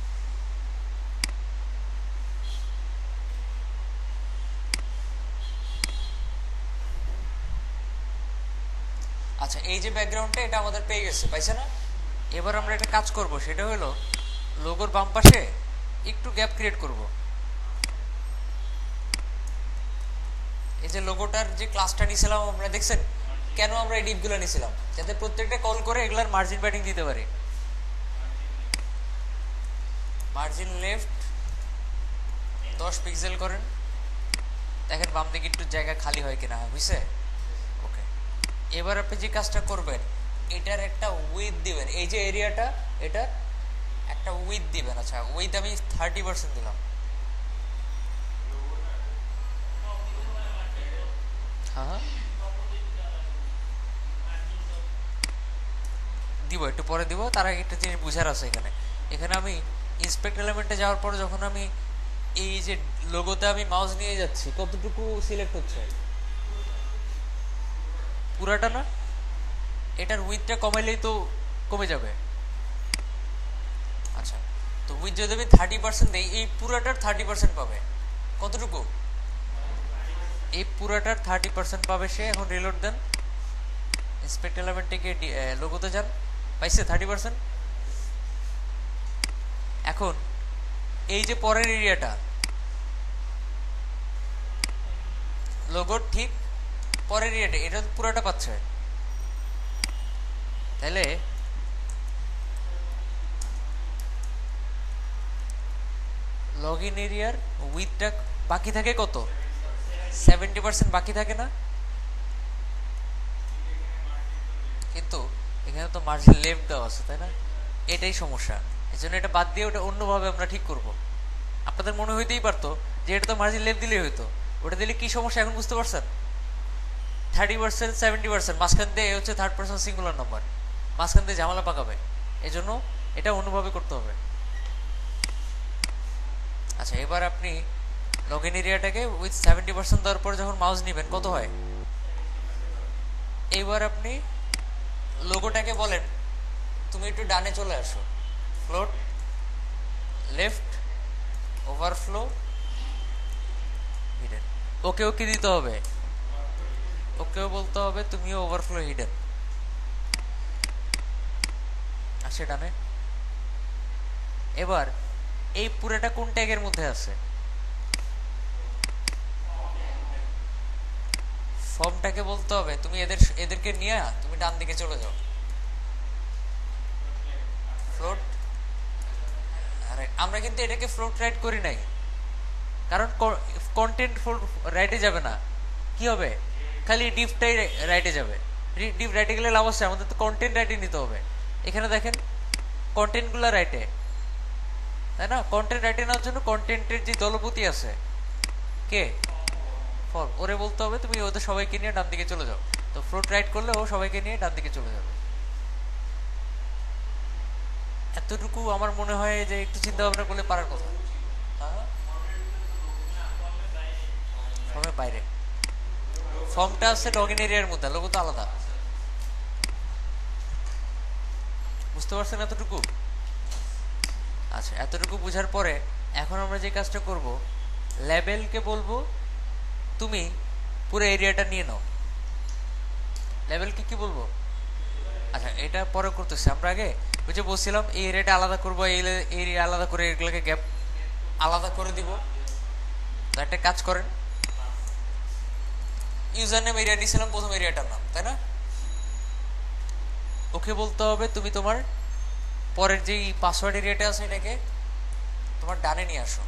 আচ্ছা, এই যে ব্যাকগ্রাউন্ডটা এটা আমাদের পেয়ে গেছে, পাইছে না? এবার আমরা একটা কাজ করব, সেটা হলো লোগোর বাম পাশে একটু গ্যাপ ক্রিয়েট করব। এই যে লোগোটার যে ক্লাসটা নিয়েছিলাম আমরা, দেখছেন কেন আমরা এই ডিপগুলো নিয়েছিলাম? যাতে প্রত্যেকটা কল করে এগুলার মার্জিন প্যাডিং দিতে পারি। মার্জিন লেফট দশ পিক্সেল করেন, দেখেন বাম দিকে একটু জায়গা খালি হয় কিনা, বুঝছে? ওকে, এবার আপনি যে কাজটা করবেন, এটার একটা উইথ দিবেন, এই যে এরিয়াটা এটা একটা উইথ দিবেন। আচ্ছা, উইথ আমি থার্টি পার্সেন্ট দিলাম। হ্যাঁ দিব, একটু পরে দিব, তার আগে একটা জিনিস বুঝার আছে এখানে। এখানে আমি ইন্সপেক্ট এলিমেন্টে যাওয়ার পর যখন আমি এই যে লোগোতে আমি মাউস নিয়ে যাচ্ছি, কতটুকু সিলেক্ট হচ্ছে? পুরাটা না? এটার উইথটা কমাইলেই তো কমে যাবে। আচ্ছা, তো উইথ যদি আমি থার্টি পার্সেন্ট দিই, এই পুরাটার থার্টি পার্সেন্ট পাবে। কতটুকু? এই পুরাটার থার্টি পার্সেন্ট পাবে সে। এখন রিলোড দেন, ইন্সপেক্ট এলিমেন্ট থেকে লোগোতে যান, পাইছে থার্টি পার্সেন্ট। এখন এই যে পরের এরিয়াটা লোগোর ঠিক পরের এরিয়াটা, এটা পুরাটা পাচ্ছে। তাহলে লগ ইন এরিয়ার উইথটা বাকি থাকে কত? সেভেন্টি পার্সেন্ট বাকি থাকে না? কিন্তু এখানে তো মার্জিন লেফট দেওয়া আছে, তাই না? এটাই সমস্যা। এই জন্য এটা বাদ দিয়ে ওটা অন্যভাবে আমরা ঠিক করব। আপনাদের মনে হইতেই পারতো যে এটা তো মার্জিন লেফট দিলেই হইতো, ওটা দিলে কি সমস্যা এখন বুঝতে পারছেন? থার্টি পার্সেন্ট সেভেন্টি পার্সেন্ট মাঝখান দিয়ে হচ্ছে থার্ড পার্সন সিঙ্গুলার নাম্বার, মাঝখান দিয়ে ঝামেলা পাকাবে। এই জন্য এটা অন্যভাবে করতে হবে। আচ্ছা, এবার আপনি লগ ইন এরিয়াটাকে উইথ সেভেন্টি পার্সেন্ট দেওয়ার পর যখন মাউস নেবেন কত হয়? এইবার আপনি লোগোটাকে বলেন তুমি একটু ডানে চলে আসো, float left overflow hidden. Okay okay দিতে হবে, ওকেও বলতে হবে তুমিও ওভারফ্লো হিডেন। আসে ডানে। এবার এই পুরোটা কোন ট্যাগের মধ্যে আছে? ফর্মটাকে বলতে হবে তুমি এদের এদেরকে নিয়ে তুমি ডান দিকে চলে যাও, ফ্লোট। আরে আমরা কিন্তু এটাকে ফ্লোট রাইট করি নাই, কারণ কন্টেন্ট রাইটে যাবে না। কি হবে? খালি ডিফটাই রাইটে যাবে। ডিফ রাইটে গেলে লাভ আছে, আমাদের তো কন্টেন্ট রাইটে নিতে হবে। এখানে দেখেন কন্টেন্টগুলো রাইটে, তাই না? কন্টেন্ট রাইটে নেওয়ার জন্য কন্টেন্টের যে দলপতি আছে কে, ফর্ম, ওরে বলতে হবে তুমি ওদের সবাইকে নিয়ে ডান দিকে চলে যাও। তো ফ্লোট রাইট করলে ও সবাইকে নিয়ে ডান দিকে চলে যাবে। এতটুকু আমার মনে হয় যে একটু চিন্তা ভাবনা করলে পারার কথা। ফর্মের বাইরে, ফর্মটা আছে লগ ইন এরিয়ার মধ্যে, লোগো তো আলাদা। বুঝতে পারছেন এতটুকু? আচ্ছা, এতটুকু বুঝার পরে এখন আমরা যে কাজটা করব, লেবেলকে বলবো তুমি পুরো এরিয়াটা নিয়ে নাও। লেবেলকে কি বলবো? আচ্ছা, এটা পরে করতেছি, আমরা আগে ওই যে বলছিলাম এই এরিয়াটা আলাদা করবো, এই এরিয়া আলাদা করে এগুলোকে গ্যাপ আলাদা করে দিব। তো একটা কাজ করেন, ইউজার নেম এরিয়া নিয়েছিলাম প্রথম এরিয়াটার নাম, তাই না? ওকে বলতে হবে তুমি তোমার পরের যে পাসওয়ার্ড এরিয়াটা আছে এটাকে তোমার ডানে নিয়ে আসো।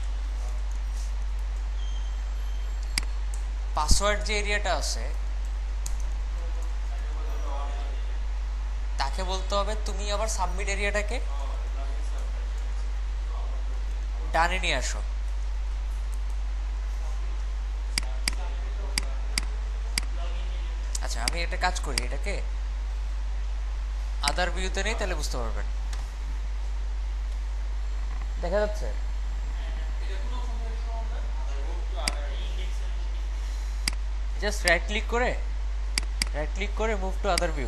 পাসওয়ার্ড যে এরিয়াটা আছে তাকে বলতে হবে তুমি আবার সাবমিট এরিয়াটাকে ডানে নিয়ে আসো। আচ্ছা, আমি একটা কাজ করি, এটাকে আদার ভিউতে নেই, তাহলে বুঝতে পারবেন। দেখা যাচ্ছে? জাস্ট রাইট ক্লিক করে রাইট ক্লিক করে মুভ টু আদার ভিউ।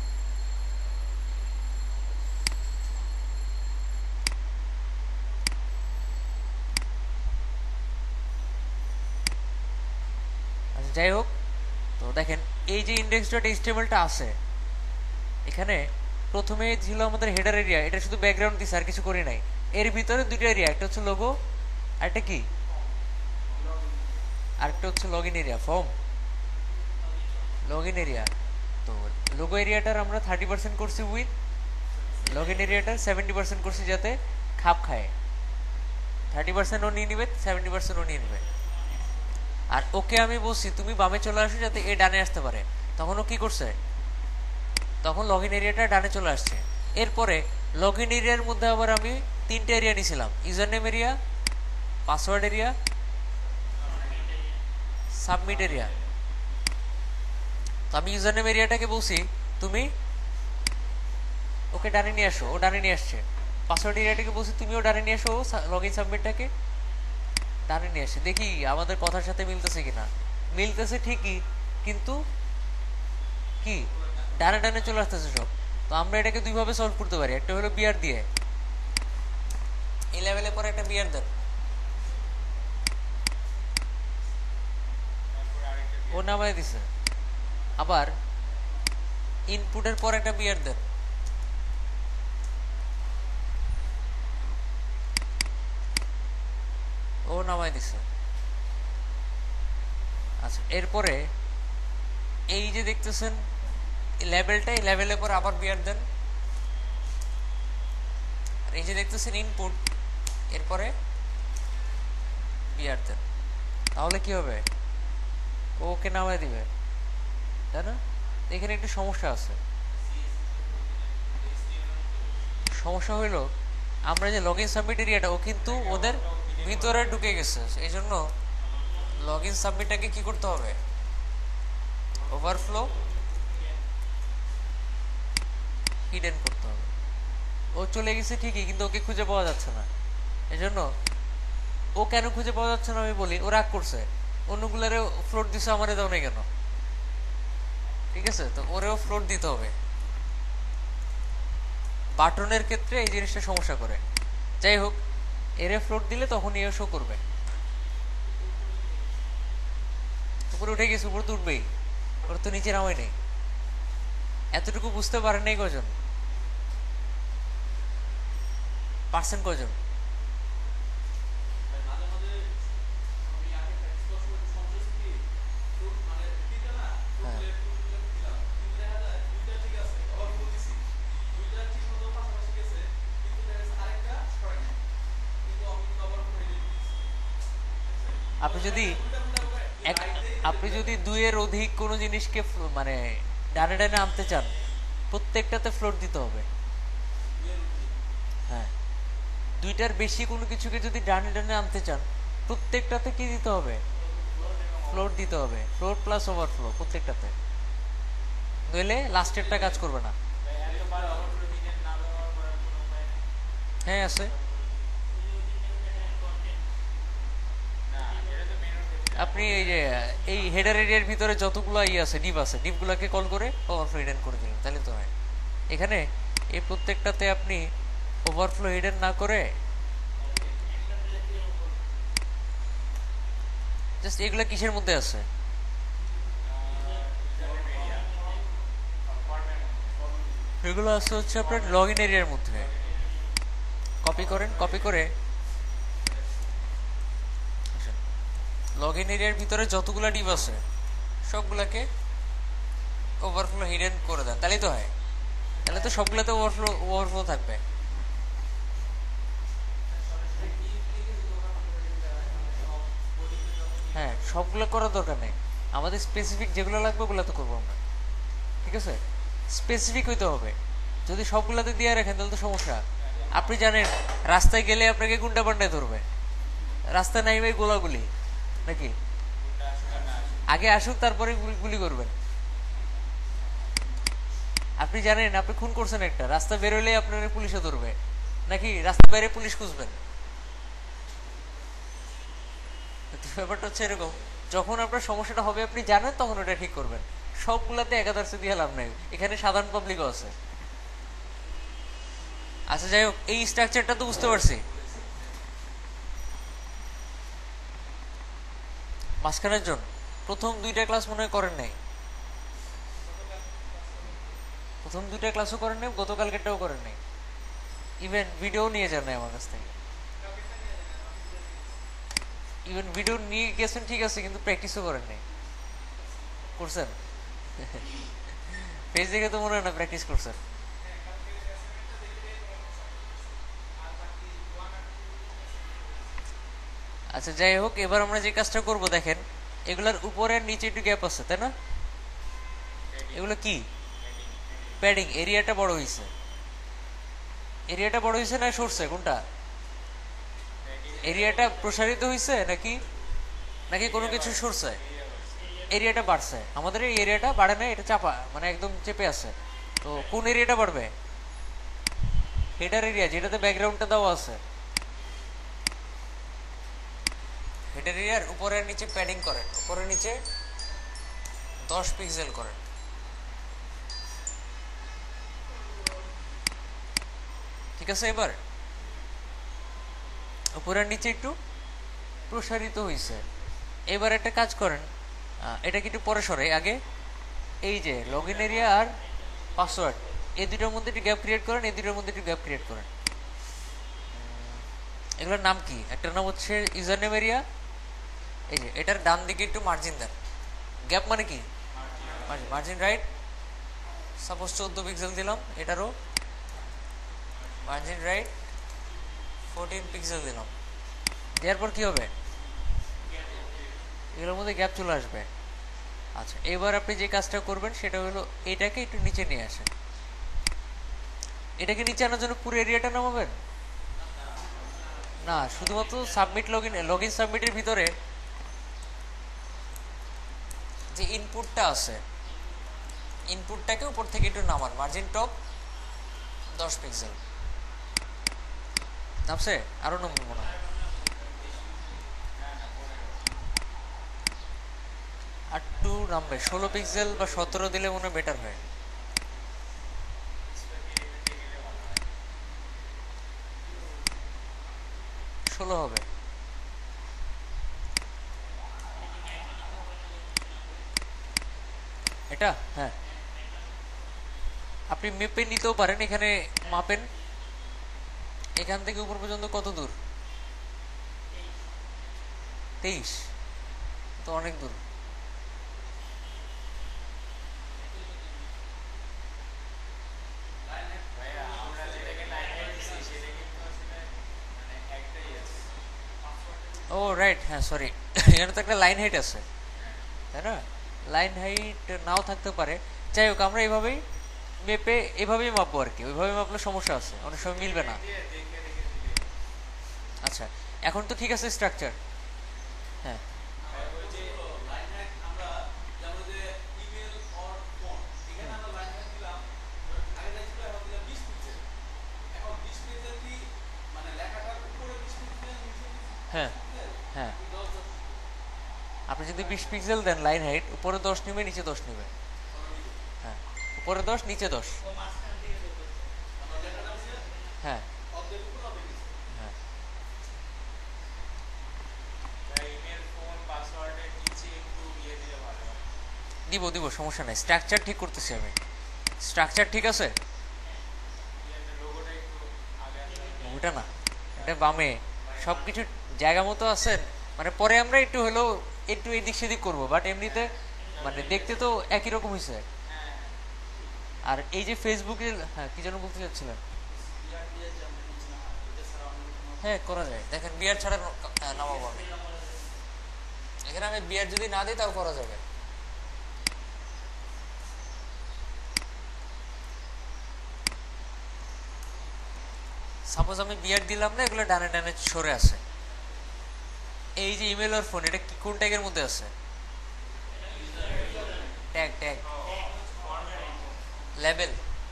আচ্ছা, যাই হোক, তো দেখেন এই যে ইন্ডেক্স ডট এইচটিএমএলটা আছে এখানে প্রথমে ছিল আমাদের হেডার এরিয়া, এটা শুধু ব্যাকগ্রাউন্ড দিছে আর কিছু করি নাই। এর ভিতরে দুটো এরিয়া, একটা হচ্ছে লোগো আর একটা কি, আরেকটা হচ্ছে log in area, form log in area. তো লোগো এরিয়াটার আমরা থার্টি পার্সেন্ট করছি উইথ, লগ ইন এরিয়াটার সেভেন্টি পার্সেন্ট করছি যাতে খাপ খায়। থার্টি পার্সেন্ট ও নিয়ে নিবে, সেভেন্টি পার্সেন্ট ও নিয়ে নিবে। আর ওকে আমি বলছি তুমি বামে চলে আসো যাতে এ ডানে আসতে পারে, তখন ও কি করছে, তখন লগ ইন এরিয়াটা ডানে চলে আসছে। এরপরে লগ ইন এরিয়ার মধ্যে আবার আমি তিনটে এরিয়া নিয়েছিলাম, user name area, password area, submit area. তো আমি ইউজার নেম এরিয়াটাকে বলছি তুমি ওকে ডানে নিয়ে আসো, ও ডানে নিয়ে আসছে। পাসওয়ার্ড এরিয়াটাকে বলছি তুমিও ডানে নিয়ে আসো, লগ ইন সাবমিটটাকে ডানে নিয়ে আসে। দেখি আমাদের কথার সাথে মিলতেছে কিনা। মিলতেছে ঠিকই, কিন্তু কি ডানে ডানে চলে আসতেছে সব। তো আমরা এটাকে দুইভাবে সলভ করতে পারি, একটা হলো বিয়ার দিয়ে, এই লেভেলে পরে একটা বিয়ার দেন, ও নামায় দিছে। আবার ইনপুটের পর একটা বিয়ার দেন, ও নামায় দিছে। আচ্ছা, এরপরে এই যে দেখতেছেন লেভেলটা, এই লেভেলের পর আবার বিয়ার দেন। আর এই যে দেখতেছেন ইনপুট, এরপরে বিয়ার দেন। তাহলে কি হবে, ওকে নামায় দিবে, তাই না? এখানে একটু সমস্যা আছে। সমস্যা হইল আমরা যে লগ ইন সাবমিট এরিয়াটা, ও কিন্তু ওদের ভিতরে ঢুকে গেছে। এই জন্য লগ ইন সাবমিটটাকে কি করতে হবে, ওভারফ্লো হিডেন করতে হবে। ও চলে গেছে ঠিকই, কিন্তু ওকে খুঁজে পাওয়া যাচ্ছে না। এই জন্য ও কেন খুঁজে পাওয়া যাচ্ছে না আমি বলি, ও রাগ করছে, অন্যগুলারে ফ্লোট দিছে, আমারে দাও নাই কেন? ঠিক আছে, তো ওরেও ফ্লোট দিতে হবে। বাটনের ক্ষেত্রে এই জিনিসটা সমস্যা করে। যাই হোক, এরে ফ্লোট দিলে তখন ইয়ে শো করবে। উপরে উঠে গেছে, উপরে তো উঠবেই, ওর তো নিচে নামাই নেই। এতটুকু বুঝতে পারেন নাই কজন? পার্সেন্ট কজন? আপনি যদি এক আপনি যদি দুইয়ের অধিক কোনো জিনিসকে মানে ডানে ডানে আনতে চান, প্রত্যেকটাতে ফ্লোট দিতে হবে। হ্যাঁ, দুইটার বেশি কোনো কিছুকে যদি ডানে ডানে আনতে চান, প্রত্যেকটাতে কি দিতে হবে, ফ্লোট দিতে হবে। ফ্লোট প্লাস ওভারফ্লো প্রত্যেকটাতে, নইলে লাস্টেরটা কাজ করবে না। হ্যাঁ আছে। আপনি এই যে এই হেডার এরিয়ার ভিতরে যতগুলো ই আছে, ডিপ আছে, ডিপগুলোকে কল করে ওভারফ্লো হিডেন করে দিলেন, তাহলে তো হয়। এখানে এই প্রত্যেকটাতে আপনি ওভারফ্লো হিডেন না করে জাস্ট এগুলা কিসের মধ্যে আছে, এগুলো আছে হচ্ছে আপনার লগ ইন এরিয়ার মধ্যে। কপি করেন, কপি করে লগ ইন এরিয়ার ভিতরে যতগুলা ডিপ আছে সবগুলাকে ওভারফ্লো হিডেন করে দেন, তাহলেই তো হয়। তাহলে তো সবগুলাতে ওভারফ্লো ওভারফ্লো থাকবে। হ্যাঁ, সবগুলো করার দরকার নেই, আমাদের স্পেসিফিক যেগুলো লাগবে ওগুলো তো করবো আমরা। ঠিক আছে, স্পেসিফিক হইতে হবে। যদি সবগুলাতে দিয়ে রাখেন তাহলে তো সমস্যা। আপনি জানেন রাস্তায় গেলে আপনাকে গুন্ডা পান্ডায় ধরবে, রাস্তায় নাই ভাই গোলাগুলি নাকি, আগে আসুক তারপরে গুলি করবেন। আপনি জানেন আপনি খুন করছেন একটা, রাস্তা বেরোলে আপনার পুলিশে ধরবে, নাকি রাস্তা বাইরে পুলিশ খুঁজবেন? ব্যাপারটা হচ্ছে এরকম, যখন আপনার সমস্যাটা হবে আপনি জানেন, তখন ওটা ঠিক করবেন। সবগুলাতে একাদর্শে দিয়ে লাভ নাই, এখানে সাধারণ পাবলিকও আছে। আচ্ছা যাই হোক, এই স্ট্রাকচারটা তো বুঝতে পারছি। মাঝখানের জন্য প্রথম দুইটা ক্লাস মনে হয় করেন নাই, প্রথম দুইটা ক্লাসও করেন নাই, গতকালকেরটাও করেন নাই, ইভেন ভিডিও নিয়ে যান নাই আমার কাছ থেকে। ইভেন ভিডিও নিয়ে গেছেন ঠিক আছে, কিন্তু প্র্যাকটিসও করেন নাই। করছেন? পেজ দেখে তো মনে হয় না প্র্যাকটিস করছেন। আচ্ছা যাই হোক, এবার আমরা যে কাজটা করব দেখেন, এগুলার উপরে আর নিচে একটু গ্যাপ আছে তাই না? এগুলো কি প্যাডিং? এরিয়াটা বড় হয়েছে, এরিয়াটা বড় হয়েছে না সরছে? কোনটা? এরিয়াটা প্রসারিত হয়েছে নাকি নাকি কোনো কিছু সরছে? এরিয়াটা বাড়ছে। আমাদের এই এরিয়াটা বাড়ে না, এটা চাপা, মানে একদম চেপে আছে। তো কোন এরিয়াটা বাড়বে? হেডার এরিয়া, যেটাতে ব্যাকগ্রাউন্ডটা দেওয়া আছে। হেডার এরিয়ার উপরে নিচে প্যাডিং করেন, উপরে নিচে দশ পিক্সেল করেন। ঠিক আছে, এবার উপরের নিচে একটু প্রসারিত হয়েছে। এবার একটা কাজ করেন, এটাকে একটু পরে সরে আগে এই যে লগ ইন এরিয়া আর পাসওয়ার্ড, এই দুটোর মধ্যে একটু গ্যাপ ক্রিয়েট করেন, এই দুটোর মধ্যে একটু গ্যাপ ক্রিয়েট করেন। এগুলোর নাম কি? একটার নাম হচ্ছে ইউজার নেম এরিয়া, এই যে এটার ডান দিকে একটু মার্জিন দেন। গ্যাপ মানে কি? Margin right. সাপোজ চোদ্দ পিক্সেল দিলাম, এটারও মার্জিন রাইট ফোরটিন পিক্সেল দিলাম। দেওয়ার পর কি হবে? এগুলোর মধ্যে গ্যাপ চলে আসবে। আচ্ছা, এবার আপনি যে কাজটা করবেন সেটা হলো এটাকে একটু নিচে নিয়ে আসেন। এটাকে নিচে আনার জন্য পুরো এরিয়াটা নামাবেন না, শুধুমাত্র submit log in log in সাবমিটের ভিতরে যে ইনপুটটা আছে, ইনপুটটাকে উপর থেকে একটু নামান। মার্জিন টপ দশ পিক্সেল নামছে, আরো নামবে মনে হয়। আর টু নামবে, ষোলো পিক্সেল বা সতেরো দিলে মনে হয় বেটার হয়। ষোলো হবে। এটা হ্যাঁ, আপনি মেপে নিতেও পারেন। এখানে মাপেন, এখান থেকে উপর পর্যন্ত কত দূর? তেইশ, তো অনেক দূর। ও রাইট, হ্যাঁ সরি, এখানে তো একটা লাইন হাইট আছে তাই না? লাইন হাইট নাও থাকতে পারে। যাই হোক, আমরা এইভাবেই মেপে এভাবেই মাপবো আর কি। ওইভাবে মাপলে সমস্যা আছে, অনেক সময় মিলবে না। আচ্ছা, এখন তো ঠিক আছে স্ট্রাকচার। হ্যাঁ হ্যাঁ হ্যাঁ, আপনি যদি বিশ পিক্সেল দেন লাইন হাইট, উপরে দশ নিবে, নিচে দশ নিবে। হ্যাঁ, উপরে দশ, নিচে দশ। হ্যাঁ হ্যাঁ, দিব দিব, সমস্যা নাই। স্ট্রাকচার ঠিক করতেছি আমি। স্ট্রাকচার ঠিক আছে, ওটা না, এটা বামে সবকিছু জায়গা মতো আছে। মানে পরে আমরা একটু হলেও একটু এদিক সেদিক করবো, বাট এমনিতে মানে দেখতে তো একই রকম হয়েছে। আর এই যে ফেসবুকে, হ্যাঁ কি যেন বলতে চাচ্ছিলেন? হ্যাঁ করা যায়, দেখেন বিয়ার ছাড়া ন- নামাবো আমি। এখানে আমি বিয়ার যদি না দিই তাও করা যাবে। সাপোজ আমি বিয়ার দিলাম না, এগুলো ডানে ডানে সরে আছে। এই যে ইমেল আর ফোন, এটা কি কোন ট্যাগের মধ্যে আছে? ট্যাগ ট্যাগ লেবেল,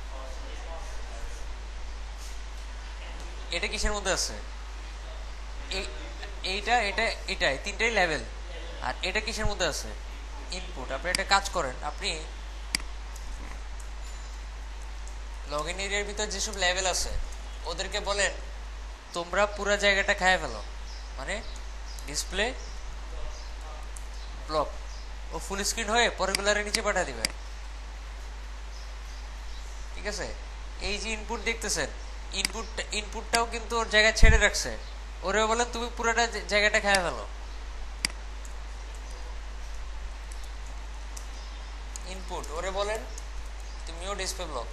এটা কিসের মধ্যে আছে? এই এইটা এটা এটাই তিনটাই লেভেল। আর এটা কিসের মধ্যে আছে? ইনপুট। আপনি একটা কাজ করেন, আপনি লগ ইন এরিয়ার ভিতর যেসব লেভেল আছে ওদেরকে বলেন তোমরা পুরো জায়গাটা খায় ফেলো, মানে ডিসপ্লে ব্লক ও ফুল স্ক্রিন হয়ে পরেগুলারের নিচে পাঠিয়ে দিবে। ঠিক আছে, এই যে ইনপুট দেখতেছেন, ইনপুট ইনপুটটাও কিন্তু ওর জায়গায় ছেড়ে রাখছে। ওরে বলেন তুমি পুরোটা জায়গাটা খায় ফেলো। ইনপুট ওরে বলেন তুমিও ডিসপ্লে ব্লক।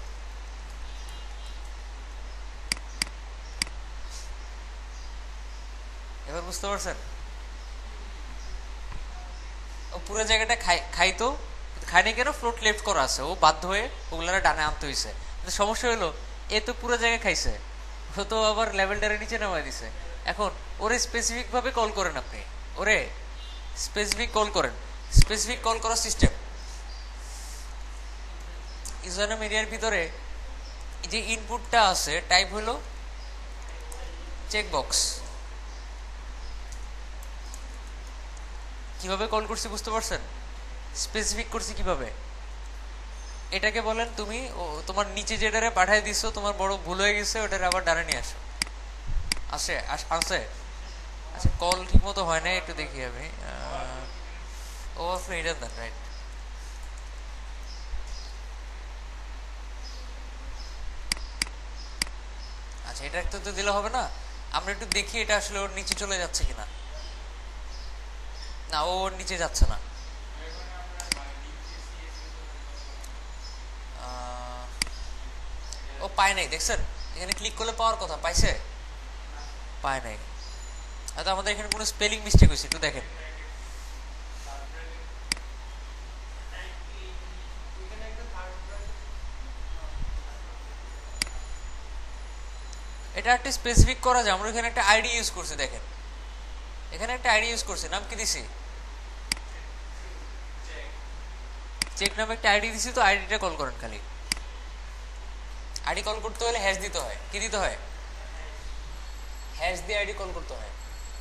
এবার বুঝতে পারছেন? পুরো জায়গাটা খাই খাইতো, খায়নি কেন, ফ্লোট লেফট করা আছে, ও বাধ্য হয়ে ওগুলারা ডানে আনতে হয়েছে। সমস্যা হলো এ তো পুরো জায়গায় খাইছে, ও তো আবার লেভেলটারে নিচে নামাই দিছে। এখন ওরে স্পেসিফিক ভাবে কল করেন, আপনি ওরে স্পেসিফিক কল করেন। স্পেসিফিক কল করার সিস্টেম ইউজারনেম এরিয়ার ভিতরে যে ইনপুটটা আছে টাইপ হলো চেকবক্স। কিভাবে কল করছি বুঝতে পারছেন? স্পেসিফিক করছি কিভাবে, এটাকে বলেন তুমি তোমার নিচে যেটারে পাঠাই দিছো, তোমার বড় ভুল হয়ে গেছে, ওটারে আবার ডানে নিয়ে আসো। আসে আসে আচ্ছা, কল ঠিক মতো হয় না, একটু দেখি আমি। ও আপনি এটা দেন, রাইট। আচ্ছা, এটা একটা তো দিলে হবে না, আমরা একটু দেখি এটা আসলে ওর নিচে চলে যাচ্ছে কিনা। না, ও ওর নিচে যাচ্ছে না। ও পায় নাই, দেখছেন এখানে ক্লিক করলে পাওয়ার কথা, পাইছে? পায় নাই। হয়তো আমাদের এখানে কোনো স্পেলিং মিস্টেক হয়েছে, একটু দেখেন। এটা একটা স্পেসিফিক করা যায়, আমরা এখানে একটা আইডি ইউজ করছি, দেখেন এখানে একটা আইডি ইউজ করছি, নাম কি দিছি? চেক নামে একটা আইডি দিছি, তো আইডিটা কল করেন। খালি আইডি কল করতে হলে হ্যাশ দিতে হয়। কি দিতে হয়? হ্যাশ দিয়ে আইডি কল করতে হয়।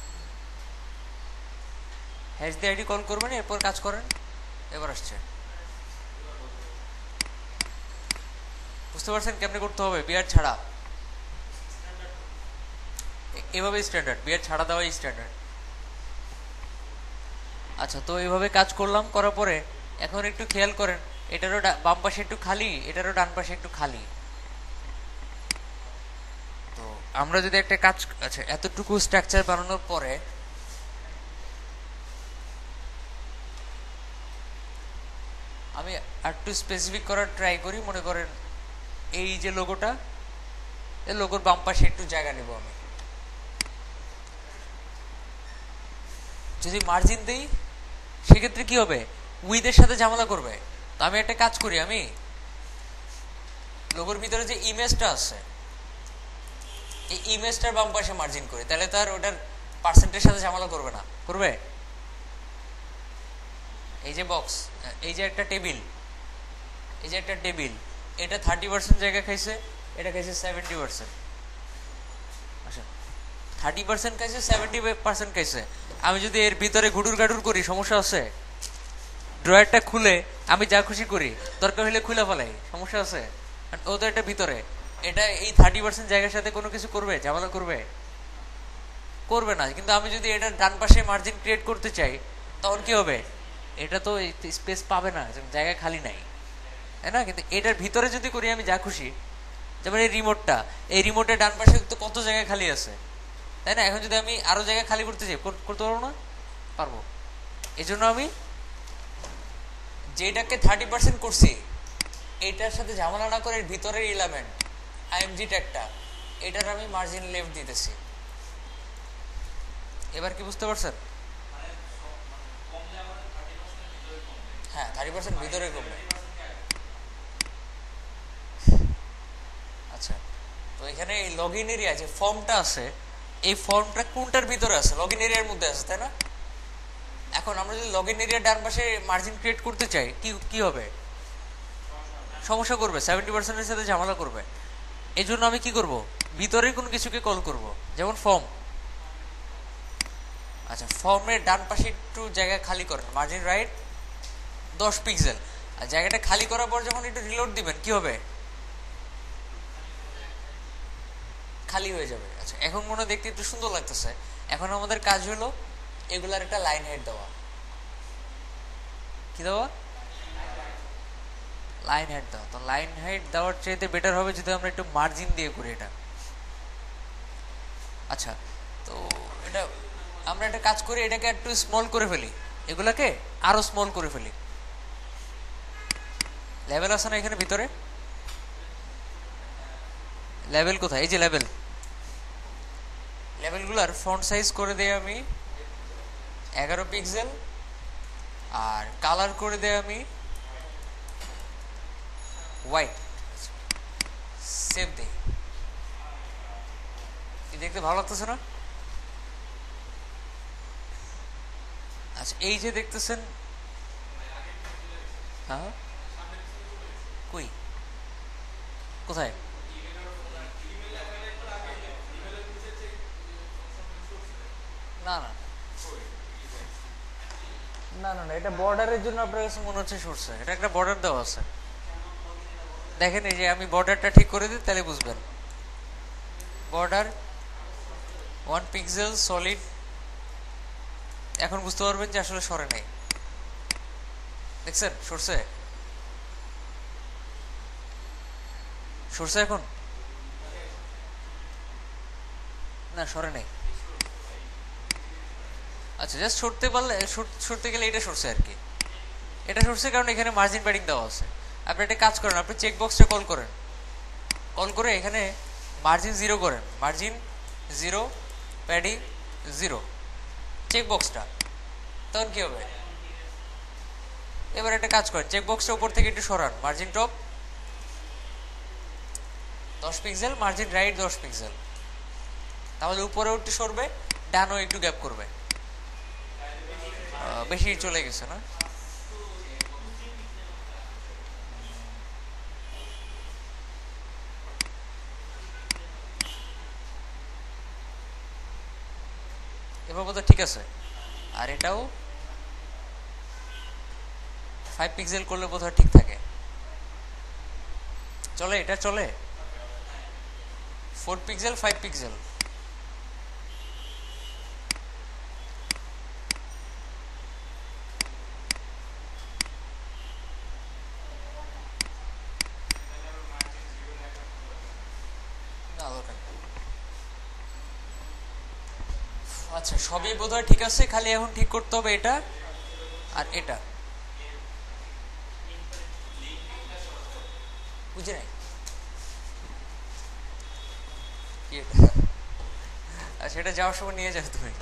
হ্যাশ দিয়ে আইডি কল করবেন, এরপর কাজ করেন। এবার আসছে, বুঝতে পারছেন কেমনে করতে হবে? বিয়ার ছাড়া এভাবে স্ট্যান্ডার্ড, বিয়ার ছাড়া দেওয়াই স্ট্যান্ডার্ড। আচ্ছা, তো এইভাবে কাজ করলাম, করার পরে এখন একটু খেয়াল করেন, এটারও বাম পাশে একটু খালি, এটারও ডান পাশে একটু খালি। তো আমরা যদি একটা কাজ, আচ্ছা এতটুকু স্ট্রাকচার বানানোর পরে আমি একটু স্পেসিফিক করার ট্রাই করি। মনে করেন এই যে লোগোটা, এই লোগোর বাম পাশে একটু জায়গা নেব আমি। যদি মার্জিন দেই সেক্ষেত্রে কি হবে? উইথের সাথে ঝামেলা করবে। তো আমি একটা কাজ করি, আমি লোগোর ভিতরে যে ইমেজটা আছে, এই ইমেজটার বাম পাশে মার্জিন করি, তাহলে তার ওটার পার্সেন্টের সাথে ঝামেলা করবে না। করবে? এই যে বক্স, এই যে একটা টেবিল, এই যে একটা টেবিল, এটা থার্টি পার্সেন্ট জায়গা খাইছে, এটা খাইছে সেভেন্টি পার্সেন্ট। আচ্ছা, থার্টি পার্সেন্ট খাইছে, সেভেন্টি পার্সেন্ট খাইছে। আমি যদি এর ভিতরে ঘুটুর গাটুর করি, সমস্যা আছে? ড্রয়ারটা খুলে আমি যা খুশি করি, দরকার হলে খুলে ফেলাই, সমস্যা আছে? ও তো এটা ভিতরে, এটা এই থার্টি পার্সেন্ট জায়গার সাথে কোনো কিছু করবে, ঝামেলা করবে? করবে না। কিন্তু আমি যদি এটা ডান পাশে মার্জিন ক্রিয়েট করতে চাই, তখন কি হবে? এটা তো স্পেস পাবে না, জায়গা খালি নাই, তাই না? কিন্তু এটার ভিতরে যদি করি আমি যা খুশি, যেমন এই রিমোটটা, এই রিমোটের ডান পাশে তো কত জায়গা খালি আছে, তাই না? এখন যদি আমি আরো জায়গা খালি করতে চাই, করতে পারবো না? পারবো। এই জন্য আমি যেটাকে থার্টি পার্সেন্ট করছি, এটার সাথে ঝামেলা না করে ভিতরের এলিমেন্ট আইএমজি ট্যাগটা, এটার আমি মার্জিন লেফট দিতেছি। এবার কি বুঝতে পারছেন? হ্যাঁ, থার্টি পার্সেন্ট ভিতরে কমবে। আচ্ছা, তো এখানে এই লগ ইন এরিয়া যে ফর্মটা আছে, এই ফর্মটা কোনটার ভিতরে আছে? লগ ইন এরিয়ার মধ্যে আছে, তাই না? এখন আমরা যদি লগ ইন এরিয়ার ডান পাশে মার্জিন ক্রিয়েট করতে চাই, কি কি হবে? সমস্যা করবে, সেভেন্টি পার্সেন্টের সাথে ঝামেলা করবে। এই জন্য আমি কি করব? ভিতরের কোনো কিছুকে কল করব, যেমন ফর্ম। আচ্ছা, ফর্মের ডান পাশে একটু জায়গা খালি করেন, মার্জিন রাইট দশ পিক্সেল। আর জায়গাটা খালি করার পর যখন একটু রিলোড দিবেন, কি হবে? খালি হয়ে যাবে। আচ্ছা, এখন মনে দেখতে একটু সুন্দর লাগতেছে। এখন আমাদের কাজ হলো এগুলার একটা লাইন হেড দেওয়া। কি দেওয়া? লাইন হেড দেওয়া। তো লাইন হেড দেওয়ার চাইতে বেটার হবে যদি আমরা একটু মার্জিন দিয়ে করি এটা। আচ্ছা, তো এটা আমরা একটা কাজ করি, এটাকে একটু স্মল করে ফেলি, এগুলাকে আরো স্মল করে ফেলি। লেভেল আছে না এখানে ভিতরে? লেভেল কোথায়? এই যে লেভেল, লেভেলগুলার ফন্ট সাইজ করে দেই আমি এগারো পিক্সেল, আর কালার করে দেয় আমি হোয়াইট, সেভ দেই। দেখতে ভালো লাগতেছে না? আচ্ছা এই যে দেখতেছেন, হ্যাঁ কই কোথায়? না না না না না এটা বর্ডারের জন্য আপনার কাছে মনে হচ্ছে সরছে, এটা একটা বর্ডার দেওয়া আছে। দেখেন এই যে আমি বর্ডারটা ঠিক করে দিই তাহলে বুঝবেন। বর্ডার ওয়ান পিক্সেল সলিড, এখন বুঝতে পারবেন যে আসলে সরে নাই। দেখছেন সরছে, সরছে এখন না সরে নাই। আচ্ছা জাস্ট সরতে পারলে, সরতে গেলে এটা সরছে আর কি। এটা সরছে কারণ এখানে মার্জিন প্যাডিং দেওয়া আছে। আপনি একটা কাজ করেন, আপনি চেক বক্সটা কল করেন, কল করে এখানে মার্জিন জিরো করেন, margin zero padding zero check বক্সটা, তখন কি হবে? এবার একটা কাজ করেন, চেক বক্সটা উপর থেকে একটু সরান, মার্জিন টপ দশ পিক্সেল, মার্জিন রাইট দশ পিক্সেল, তাহলে উপরেও একটু সরবে, ডানও একটু গ্যাপ করবে। বেশি চলে গেছে না? এবার বোধ ঠিক আছে। আর এটাও ফাইভ পিক্সেল করলে বোধহয় ঠিক থাকে। চলে এটা চলে ফোর পিক্সেল ফাইভ পিক্সেল। আচ্ছা সবই বোধহয় ঠিক আছে, খালি এখন ঠিক করতে হবে এটা আর এটা। বুঝে নাই কি এটা? আচ্ছা এটা যাওয়ার সময় নিয়ে যাও তুমি।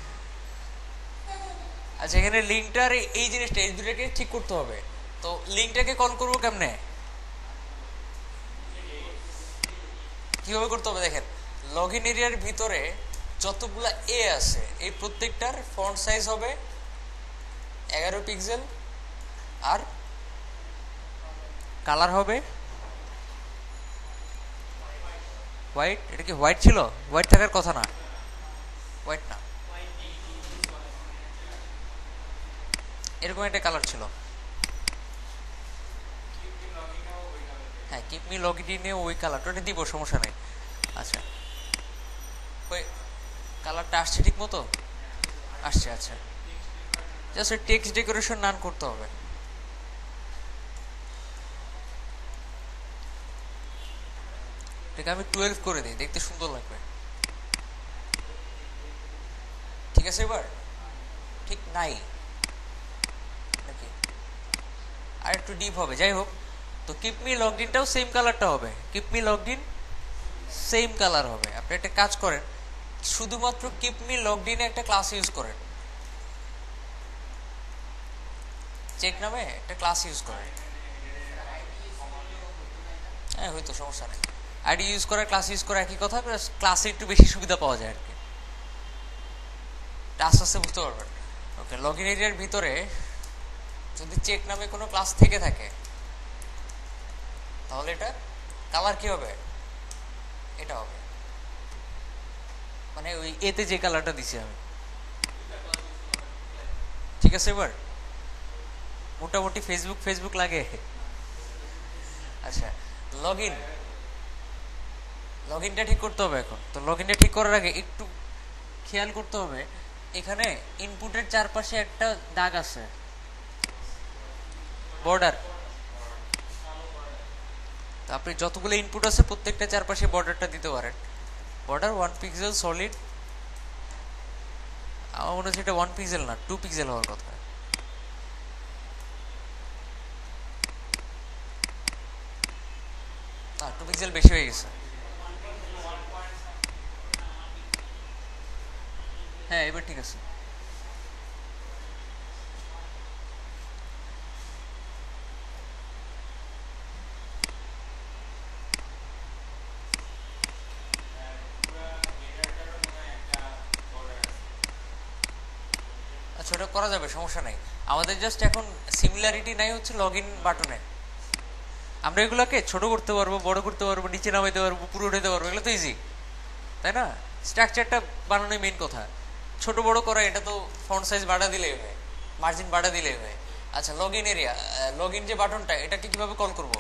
আচ্ছা এখানে লিঙ্কটার এই জিনিসটা, এই দুটাকে ঠিক করতে হবে। তো লিঙ্কটাকে কল করবো কেমনে, কিভাবে করতে হবে দেখেন। লগ ইন এরিয়ার ভিতরে যতগুলা এ আছে এই প্রত্যেকটার ফন্ট সাইজ হবে এগারো পিক্সেল, আর কালার হবে হোয়াইট। এটা কি হোয়াইট ছিল? হোয়াইট থাকার কথা না, হোয়াইট না, এরকম একটা কালার ছিল। হ্যাঁ কিপ মি লগ ইনে ওই কালারটা ওটা দিব, সমস্যা নেই। আচ্ছা ওই কালারটা আসছে ঠিক মতো আসছে। আচ্ছা জাস্ট টেক্সট ডেকোরেশন নান করতে হবে। এটাকে আমি টুয়েলভ করে দিই, দেখতে সুন্দর লাগবে। ঠিক আছে এবার ঠিক নাই নাকি আর একটু ডিপ হবে, যাই হোক। তো কিপ মি লগড ইনটাও সেম কালারটা হবে, keep me logged in same colour হবে। আপনি একটা কাজ করেন, শুধুমাত্র কিপ মি লগড ইনে একটা ক্লাস ইউজ করেন, চেক নামে একটা ক্লাস ইউজ করেন। হ্যাঁ হয়তো সমস্যা নেই, আইডি ইউজ করা ক্লাস ইউজ করা একই কথা, ক্লাসে একটু বেশি সুবিধা পাওয়া যায় আর কি, আস্তে আস্তে বুঝতে পারবেন। ওকে লগ ইন এরিয়ার ভিতরে যদি চেক নামে কোনো ক্লাস থেকে থাকে তাহলে এটা কালার কি হবে, এটা হবে, মানে ওই এতে যে কালারটা দিছি আমি। ঠিক আছে এবার মোটামুটি ফেসবুক ফেসবুক লাগে। আচ্ছা লগ ইন, লগ ইনটা ঠিক করতে হবে এখন। তো লগ ইনটা ঠিক করার আগে একটু খেয়াল করতে হবে, এখানে ইনপুটের চারপাশে একটা দাগ আছে বর্ডার। তো আপনি যতগুলো ইনপুট আছে প্রত্যেকটা চারপাশে বর্ডারটা দিতে পারেন। বর্ডার ওয়ান পিক্সেল সলিড, আমার মনে হচ্ছে এটা ওয়ান পিক্সেল না টু পিক্সেল হওয়ার কথা। না টু পিক্সেল বেশি হয়ে গেছে। হ্যাঁ এবার ঠিক আছে। ছোট করা যাবে, সমস্যা নাই। আমাদের জাস্ট এখন সিমিলারিটি নাই হচ্ছে লগ ইন বাটনে। আমরা এগুলোকে ছোট করতে পারবো, বড় করতে পারবো, নিচে নামাইতে পারবো, পুরো উঠাইতে পারবো, এগুলো তো ইজি, তাই না? স্ট্রাকচারটা বানানোই মেইন কথা। ছোট বড় করা এটা তো ফন্ট সাইজ বাড়া দিলেই হয়, মার্জিন বাড়া দিলেই হয়। আচ্ছা, log in area, log in যে বাটনটা, এটাকে কিভাবে কল করব?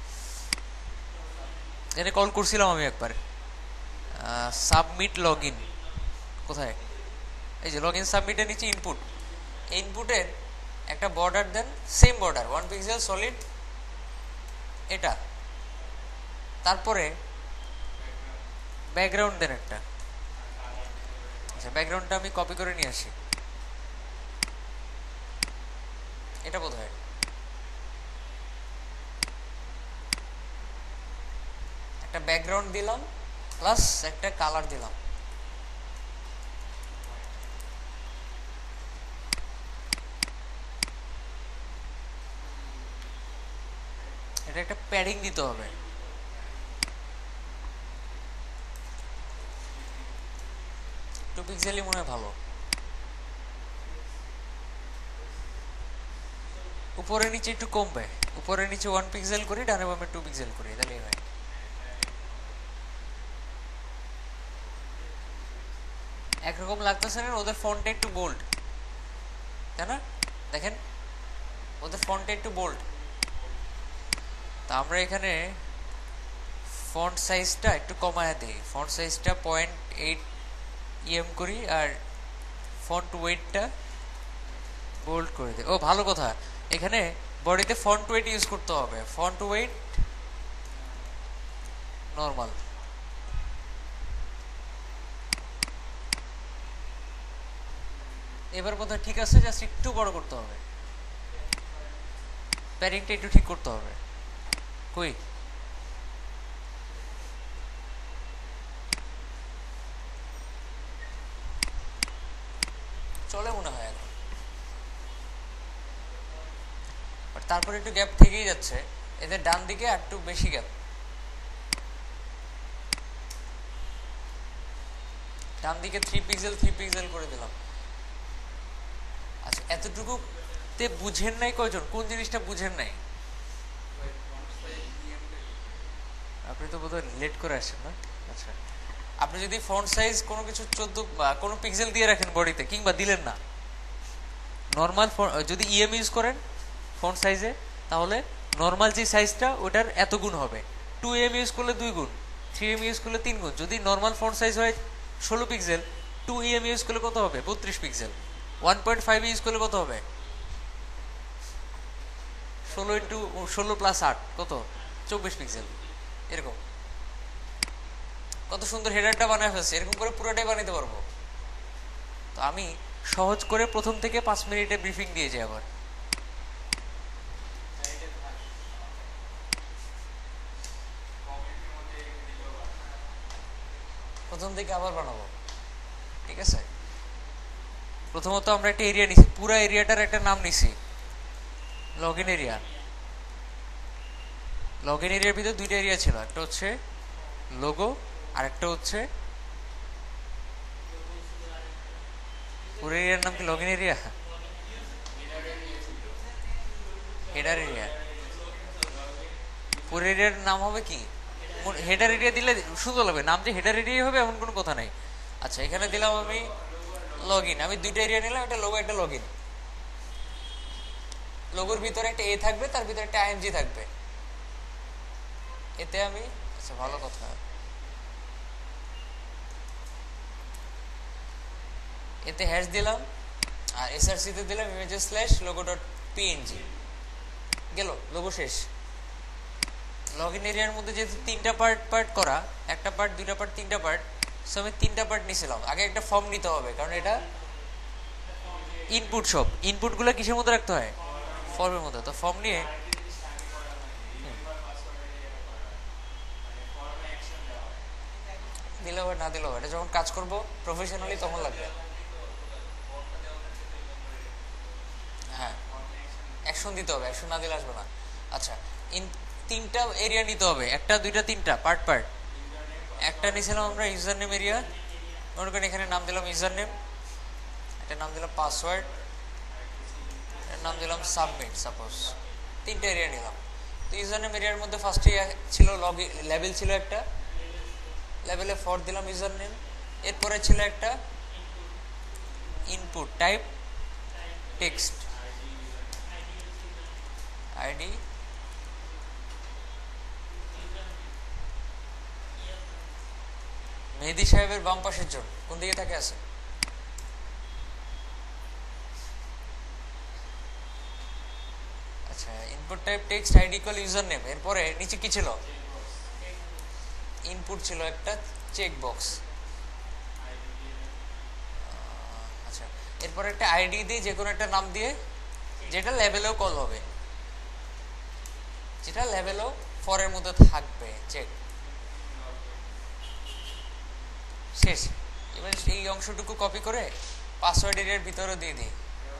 এটা কল করছিলাম আমি একবার, সাবমিট লগ ইন। কোথায়? এই যে লগ ইন সাবমিটের নিচে ইনপুট, ইনপুটের একটা বর্ডার দেন, same border one pixel solid এটা, তারপরে ব্যাকগ্রাউন্ড দেন একটা। আচ্ছা, ব্যাকগ্রাউন্ডটা আমি কপি করে নিয়ে আসি। এটা বোধহয় একটা ব্যাকগ্রাউন্ড দিলাম, প্লাস একটা কালার দিলাম। এটা একটা প্যাডিং দিতে হবে। টু পিক্সেলই মনে হয় ভালো। উপরে নিচে একটু কমবে, উপরে নিচে ওয়ান পিক্সেল করি, ডানে বামে টু পিক্সেল করি, তাহলেই হয়। একরকম লাগতেছে না? ওদের ফন্টটা একটু বোল্ড, তাই না? দেখেন ওদের ফন্টটা একটু বোল্ড। তা আমরা এখানে ফন্ট সাইজটা একটু কমায় দিই, ফন্ট সাইজটা পয়েন্ট এইট ইএম করি, আর ফন্ট ওয়েটটা বোল্ড করে দিই। ও ভালো কথা, এখানে বডিতে ফন্ট ওয়েট ইউজ করতে হবে। Font weight normal. এবার কথা ঠিক আছে, জাস্ট একটু বড় করতে হবে, প্যাডিংটা একটু ঠিক করতে হবে। কই চলে মনে হয় এখন, তারপরে একটু গ্যাপ থেকেই যাচ্ছে। এদের ডান দিকে আর একটু বেশি গ্যাপ, ডান দিকে থ্রি পিক্সেল থ্রি পিক্সেল করে দিলাম। আচ্ছা, এতটুকু তে বুঝেন নাই কয়জন? কোন জিনিসটা বুঝেন নাই? আপনি তো বোধহয় লেট করে আসেন না? আচ্ছা, আপনি যদি ফন্ট সাইজ কোনো কিছু চোদ্দ বা কোনো পিক্সেল দিয়ে রাখেন বডিতে, কিংবা দিলেন না, নর্মাল যদি ইএম ইউজ করেন ফন্ট সাইজে, তাহলে নর্মাল যে সাইজটা ওটার এত গুণ হবে। টু এম ইউজ করলে দুই গুণ, থ্রি এম ইউজ করলে তিন গুণ। যদি নর্মাল ফন্ট সাইজ হয় ষোলো পিক্সেল, টু ইএম ইউজ করলে কত হবে? বত্রিশ pixel. One point five use করলে কত হবে? ষোলো ইন্টু ষোলো প্লাস আট কত? চব্বিশ পিক্সেল। এরকম কত সুন্দর হেডারটা বানায় ফেলছে, এরকম করে পুরোটাই বানাইতে পারবো। তো আমি সহজ করে প্রথম থেকে পাঁচ মিনিটে ব্রিফিং দিয়ে যাই, আবার প্রথম থেকে আবার বানাবো, ঠিক আছে? প্রথমত আমরা একটা এরিয়া নিছি, পুরো এরিয়াটার একটা নাম নিছি log in area. Log in এরিয়ার ভিতরে দুইটা এরিয়া ছিল, একটা হচ্ছে লোগো আর একটা হচ্ছে পুরো এরিয়ার নাম কি log in area? Header area. পুরো এরিয়ার নাম হবে কি? হেডার এরিয়া দিলে সুন্দর লাগবে, নাম যে হেডার এরিয়া হবে এমন কোনো কথা নাই। আচ্ছা, এখানে দিলাম আমি লগ ইন, আমি দুইটা এরিয়া নিলাম, একটা লোগো একটা লগ ইন। লোগোর ভিতরে একটা এ থাকবে, তার ভিতরে একটা আইএনজি থাকবে। এতে আমি, আচ্ছা ভালো কথা, এতে হ্যাশ দিলাম, আর এসআরসি তে দিলাম images slash logo dot PNG. গেল, লোগো শেষ। লগ ইন এরিয়ার মধ্যে যেহেতু তিনটা পার্ট পার্ট করা, একটা পার্ট দুইটা পার্ট তিনটা পার্ট, সো আমি তিনটা পার্ট নিয়েছিলাম। আগে একটা ফর্ম নিতে হবে, কারণ এটা ইনপুট, সব ইনপুটগুলো কিসের মধ্যে রাখতে হয়? ফর্মের মধ্যে। তো ফর্ম নিয়ে দিলেও হয় না দিলেও হয়, এটা যখন কাজ করবো প্রফেশনালি তখন লাগবে। হ্যাঁ, অ্যাকশন দিতে হবে, অ্যাকশন না দিলে আসবে না। আচ্ছা, ইন তিনটা এরিয়া নিতে হবে, একটা দুইটা তিনটা পার্ট পার্ট। একটা নিয়েছিলাম আমরা ইউজার নেম এরিয়া, মনে করেন এখানে নাম দিলাম ইউজার নেম, একটা নাম দিলাম পাসওয়ার্ড, এর নাম দিলাম সাবমিট সাপোজ, তিনটা এরিয়া নিলাম। তো ইউজার নেম এরিয়ার মধ্যে ফার্স্টে ছিল লগ লেভেল ছিল একটা, লেভেলে ফর দিলাম ইউজার নেম। এরপরে ছিল একটা input type text ID, Mehedi সাহেবের বাম পাশের জন কোন দিকে থাকে আছে? আচ্ছা, input type text ID equal user name. এরপরে নিচে কি ছিল? ইনপুট ছিল একটা চেক বক্স। আচ্ছা, এরপরে একটা আইডি দিয়ে যে কোনো একটা নাম দিয়ে, যেটা লেভেলেও কল হবে, যেটা লেভেলেও ফরের মধ্যে থাকবে, চেক। শেষ। এবার এই অংশটুকু কপি করে পাসওয়ার্ড এরিয়ার ভিতরে দিয়ে দিই।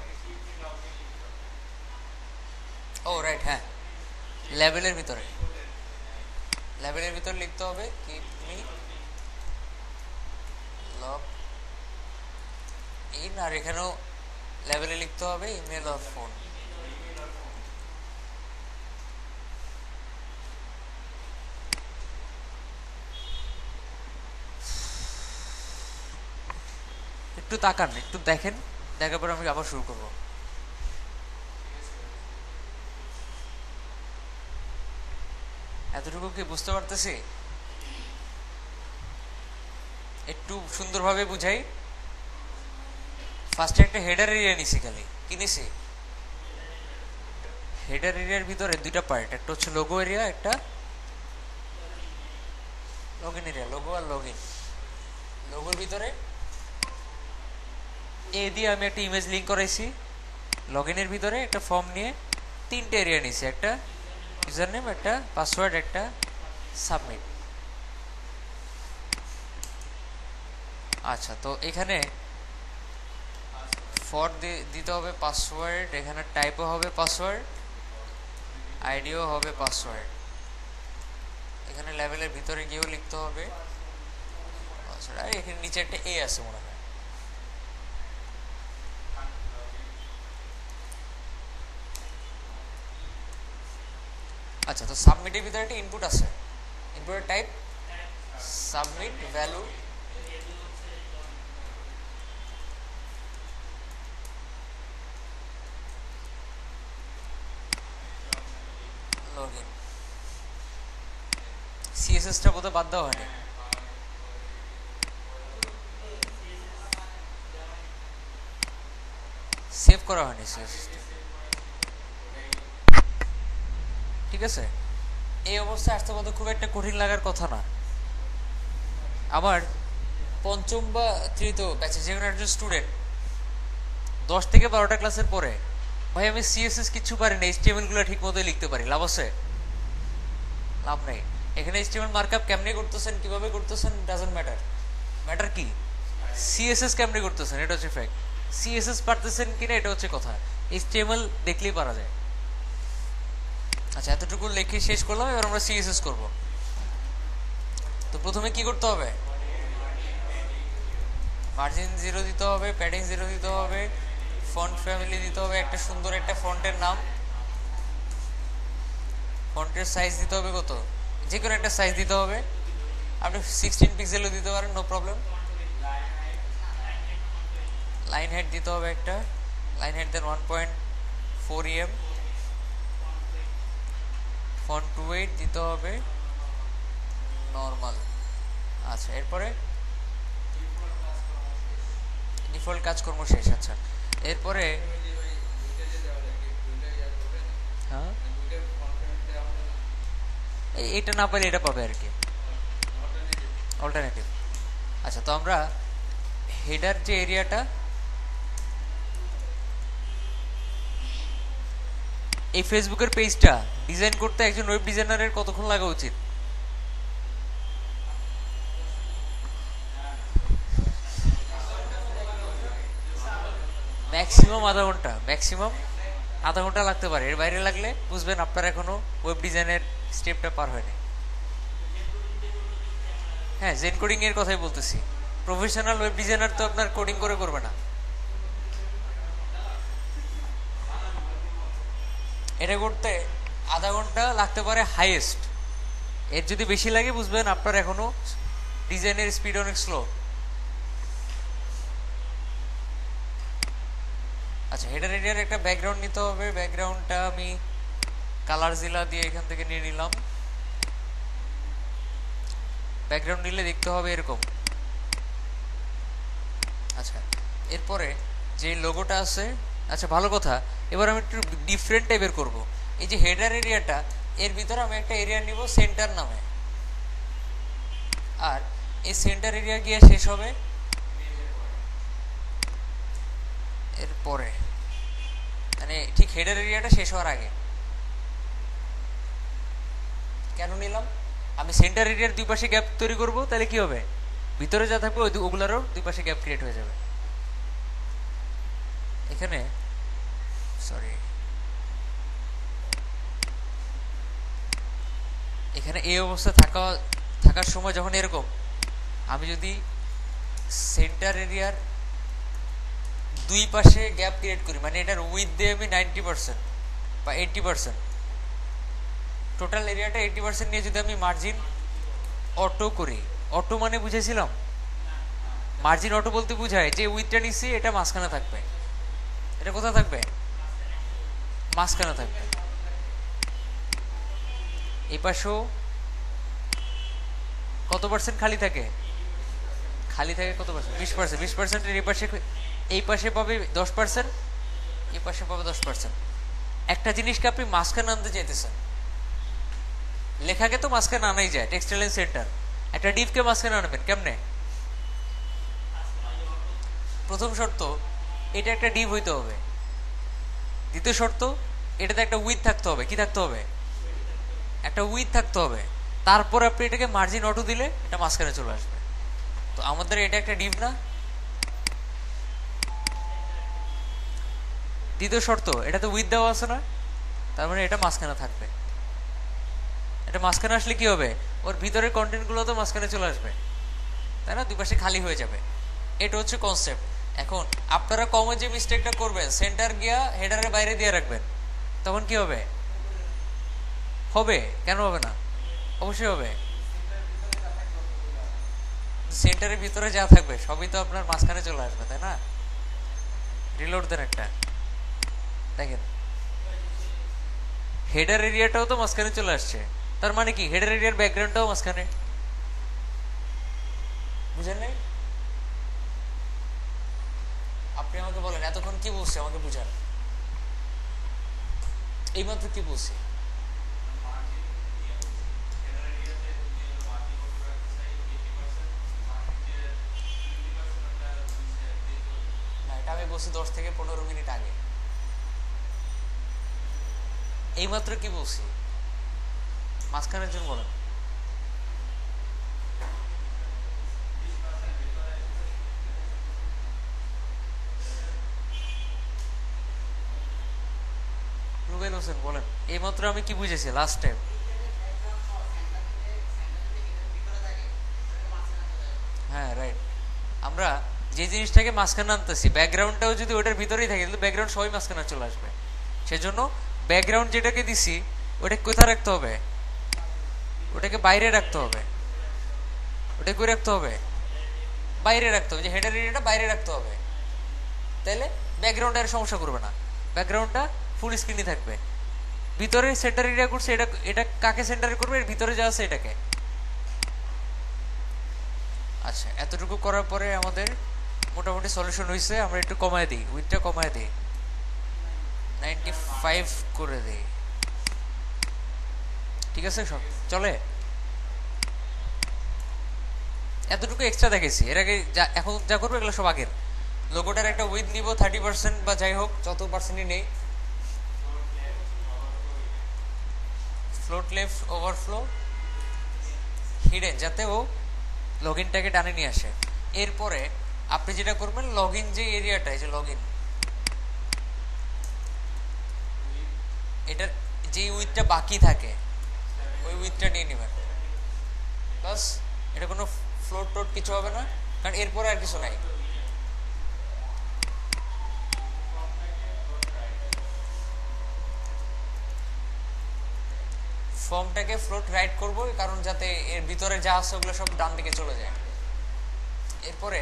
ও রাইট, হ্যাঁ, লেভেলের ভিতরে, লেভেলের ভিতরে লিখতে হবে কিপ মি লগ ইন, আর এখানেও লেভেলে লিখতে হবে ইমেল অর ফোন। একটু তাকান, একটু দেখেন, দেখার পর আমি আবার শুরু করব। এতটুকু কি বুঝতে পারতেছি? একটু সুন্দরভাবে বুঝাই। ফার্স্টে একটা হেডার এরিয়া নিছি, খালি কি নিছি? হেডার এরিয়ার ভিতরে দুইটা পার্ট, একটা হচ্ছে লোগো এরিয়া, একটা লগইন এরিয়া। লোগো আর লগইন। লোগোর ভিতরে এ দিয়ে আমি একটা ইমেজ লিঙ্ক করাইছি। লগইনের ভিতরে একটা ফর্ম নিয়ে তিনটে এরিয়া নিছি, একটা ইউজার নেম, একটা পাসওয়ার্ড, একটা সাবমিট। আচ্ছা, তো এখানে ফর দিতে হবে পাসওয়ার্ড, এখানে টাইপও হবে পাসওয়ার্ড, আইডিও হবে পাসওয়ার্ড। এখানে লেভেলের ভিতরে গিয়েও লিখতে হবে পাসওয়ার্ড। আর এখানে নিচে একটা এ আছে মনে হয়। আচ্ছা, তো সাবমিটের ভিতরে একটা ইনপুট আছে, ইনপুটের টাইপ সাবমিট ভ্যালু। লগইন। সিএসএসটা বোধহয় বাদ দেওয়া হয়নি। সেভ করা হয়নি সিএসএসটা, ঠিক আছে? এই অবস্থায় আসতে বলতে খুব একটা কঠিন লাগার কথা না। আমার পঞ্চম বা তৃতীয় ব্যাচে যে কোনো একজন স্টুডেন্ট দশ থেকে বারোটা ক্লাসের পরে, ভাই আমি সিএসএস কিছু পারি না, এইচটিএমএল গুলো ঠিক মতোই লিখতে পারি, লাভ আছে? লাভ নেই। এখানে এইচটিএমএল মার্কআপ কেমনে করতেছেন, কিভাবে করতেছেন, ডাজন্ট ম্যাটার। ম্যাটার কি সিএসএস কেমনে করতেছেন, এটা হচ্ছে ফ্যাক্ট। সিএসএস পারতেছেন কিনা এটা হচ্ছে কথা, এইচটিএমএল দেখলেই পারা যায়। আচ্ছা, এতটুকু লিখে শেষ করলাম। এবার আমরা সিএসএস করব। তো প্রথমে কি করতে হবে? মার্জিন জিরো দিতে হবে, প্যাডিং জিরো দিতে হবে, ফন্ট ফ্যামিলি দিতে হবে, একটা সুন্দর একটা ফন্টের নাম, ফন্টের সাইজ দিতে হবে কত, যে কোনো একটা সাইজ দিতে হবে। আপনি সিক্সটিন পিক্সেলও দিতে পারেন, নো প্রবলেম। লাইন হেড দিতে হবে একটা, লাইন হেড দেন one point four EM. Font two eight দিতে হবে নর্মাল। আচ্ছা, এরপরে ডিফল্ট কাজকর্ম শেষ। আচ্ছা, এরপরে হ্যাঁ, এইটা না পারলে এটা পাবে আর কি, অল্টারনেটিভ। আচ্ছা, তো আমরা হেডার যে এরিয়াটা, এই ফেসবুকের পেজটা ডিজাইন করতে একজন ওয়েব ডিজাইনারের কতক্ষণ লাগা উচিত? ম্যাক্সিমাম আধা ঘন্টা, ম্যাক্সিমাম আধা ঘন্টা লাগতে পারে। এর বাইরে লাগলে বুঝবেন আপনার এখনো ওয়েব ডিজাইনের স্টেপটা পার হয়নি। হ্যাঁ, জেন কোডিং এর কথাই বলতেছি। প্রফেশনাল ওয়েব ডিজাইনার তো আপনার কোডিং করে করবে না। এটা করতে আধা ঘন্টা লাগতে পারে হাইয়েস্ট। এর যদি বেশি লাগে বুঝবেন আপনার এখনো ডিজাইনের স্পিড অনেক স্লো। আচ্ছা, হেডার এরিয়ার একটা ব্যাকগ্রাউন্ড নিতে হবে। ব্যাকগ্রাউন্ডটা আমি কালার জিলা দিয়ে এখান থেকে নিয়ে নিলাম। ব্যাকগ্রাউন্ড নিলে দেখতে হবে এরকম। আচ্ছা, এরপরে যে লোগোটা আছে, আচ্ছা ভালো কথা, এবার আমি একটু ডিফারেন্ট টাইপের করব। এই যে হেডার এরিয়াটা, এর ভিতরে আমি একটা এরিয়া নিব সেন্টার নামে, আর এই সেন্টার এরিয়া গিয়ে শেষ হবে এরপরে, মানে ঠিক হেডার এরিয়াটা শেষ হওয়ার আগে। কেন নিলাম? আমি সেন্টার এরিয়ার দুই পাশে গ্যাপ তৈরি করব, তাহলে কি হবে, ভিতরে যা থাকবে ওই ওগুলারও দুই পাশে গ্যাপ ক্রিয়েট হয়ে যাবে। এখানে সরি এখানে এই অবস্থা থাকা থাকার সময় যখন এরকম আমি যদি সেন্টার এরিয়ার দুই পাশে গ্যাপ ক্রিয়েট করি, মানে এটার উইথ দিয়ে আমি নাইনটি পার্সেন্ট বা এইটটি পার্সেন্ট, টোটাল এরিয়াটা এইটটি পার্সেন্ট নিয়ে যদি আমি মার্জিন অটো করি, অটো মানে বুঝেছিলাম, মার্জিন অটো বলতে বুঝায় যে উইথটা নিচ্ছি এটা মাঝখানে থাকবে, এটা কোথায় থাকবে, মাঝখানে থাকবে। এই পাশেও কত পার্সেন্ট খালি থাকে, খালি থাকে কত পার্সেন্ট, বিশ পার্সেন্ট। বিশ পার্সেন্টের এই পাশে এই পাশে পাবে দশ পার্সেন্ট, এই পাশে পাবে দশ পার্সেন্ট। একটা জিনিসকে আপনি মাঝখানে আনতে চাইতেছেন, লেখাকে তো মাঝখানে আনাই যায়, টেক্সটাইল সেন্টার, একটা ডিপকে মাঝখানে আনবেন কেমনে? প্রথম শর্ত এটা একটা ডিপ হইতে হবে, দ্বিতীয় শর্ত এটাতে একটা উইথ থাকতে হবে। কি থাকতে হবে? একটা উইথ থাকতে হবে। তারপর আপনি এটাকে মার্জিন অটো দিলে এটা মাঝখানে চলে আসবে। তো আমাদের এটা একটা ডিপ না? দ্বিতীয় শর্ত এটাতে উইথ দেওয়া আছে না, তার মানে এটা মাঝখানে থাকবে। এটা মাঝখানে আসলে কি হবে, ওর ভিতরের কন্টেন্ট গুলো তো মাঝখানে চলে আসবে, তাই না? দুই পাশে খালি হয়ে যাবে। এটা হচ্ছে কনসেপ্ট। এখন আপনারা কমন যে মিস্টেকটা করবেন, সেন্টার গিয়া হেডারের বাইরে দিয়ে রাখবেন, তখন কি হবে? হবে, কেন হবে না? অবশ্যই হবে। সেন্টারের ভিতরে যা থাকবে সবই তো আপনার মাঝখানে চলে আসবে, তাই না? রিলোড দেন একটা, দেখেন হেডার এরিয়াটাও তো মাঝখানে চলে আসছে, তার মানে কি হেডার এরিয়ার ব্যাকগ্রাউন্ডটাও মাঝখানে। বুঝেন নাই? আপনি আমাকে বলেন এতক্ষণ কি বলছে, আমাকে বুঝান এইমাত্র কি বলছি। না, এটা আমি বলছি দশ থেকে পনেরো মিনিট আগে। এইমাত্র কি বলছি মাঝখানের জন্য বলেন। রুবেল হোসেন বলেন এইমাত্র আমি কি বুঝেছি লাস্ট টাইম? হ্যাঁ রাইট, আমরা যে জিনিসটাকে মাঝখানে আনতেছি ব্যাকগ্রাউন্ডটাও যদি ওটার ভিতরেই থাকে তাহলে ব্যাকগ্রাউন্ড সবাই মাঝখানে চলে আসবে। সেজন্য ব্যাকগ্রাউন্ড যেটাকে দিছি ওটা কোথায় রাখতে হবে? ওটাকে বাইরে রাখতে হবে। ওটা কই রাখতে হবে? বাইরে রাখতে হবে, যে হেডার এরিয়াটা বাইরে রাখতে হবে, তাহলে ব্যাকগ্রাউন্ড আর সমস্যা করবে না, ব্যাকগ্রাউন্ডটা ফুল স্ক্রিনই থাকবে। ভিতরে সেন্টার এরিয়া করছে, এটা এটা কাকে সেন্টারে করবে? এর ভিতরে যা আছে এটাকে। আচ্ছা, এতটুকু করার পরে আমাদের মোটামুটি সলিউশন হয়েছে। আমরা একটু কমায় দিই, উইথটা কমায় দিই, নাইনটি ফাইভ করে দিই, ঠিক আছে? সব চলে। এতটুকু এক্সট্রা দেখেছি এর আগে, যা এখন যা করবো এগুলো সব আগের। লোগোটার একটা উইথ নিব থার্টি পার্সেন্ট বা যাই হোক যত পার্সেন্টই নেই, ফ্লোট লেফট ওভারফ্লো হিডেন, যাতে ও লগ ইনটাকে টানে নিয়ে আসে। এরপরে আপনি যেটা করবেন, লগ ইন যে এরিয়াটা, এই যে লগ ইন, এটার যে উইথটা বাকি থাকে ওই উইথটা নিয়ে নেবেন। বাস, এটা কোনো ফ্লোট টোট কিছু হবে না, কারণ এরপরে আর কিছু নাই। ফর্মটাকে ফ্লোট রাইট করব, কারণ যাতে এর ভিতরে যা আছে ওগুলো সব ডান দিকে চলে যায়। এরপরে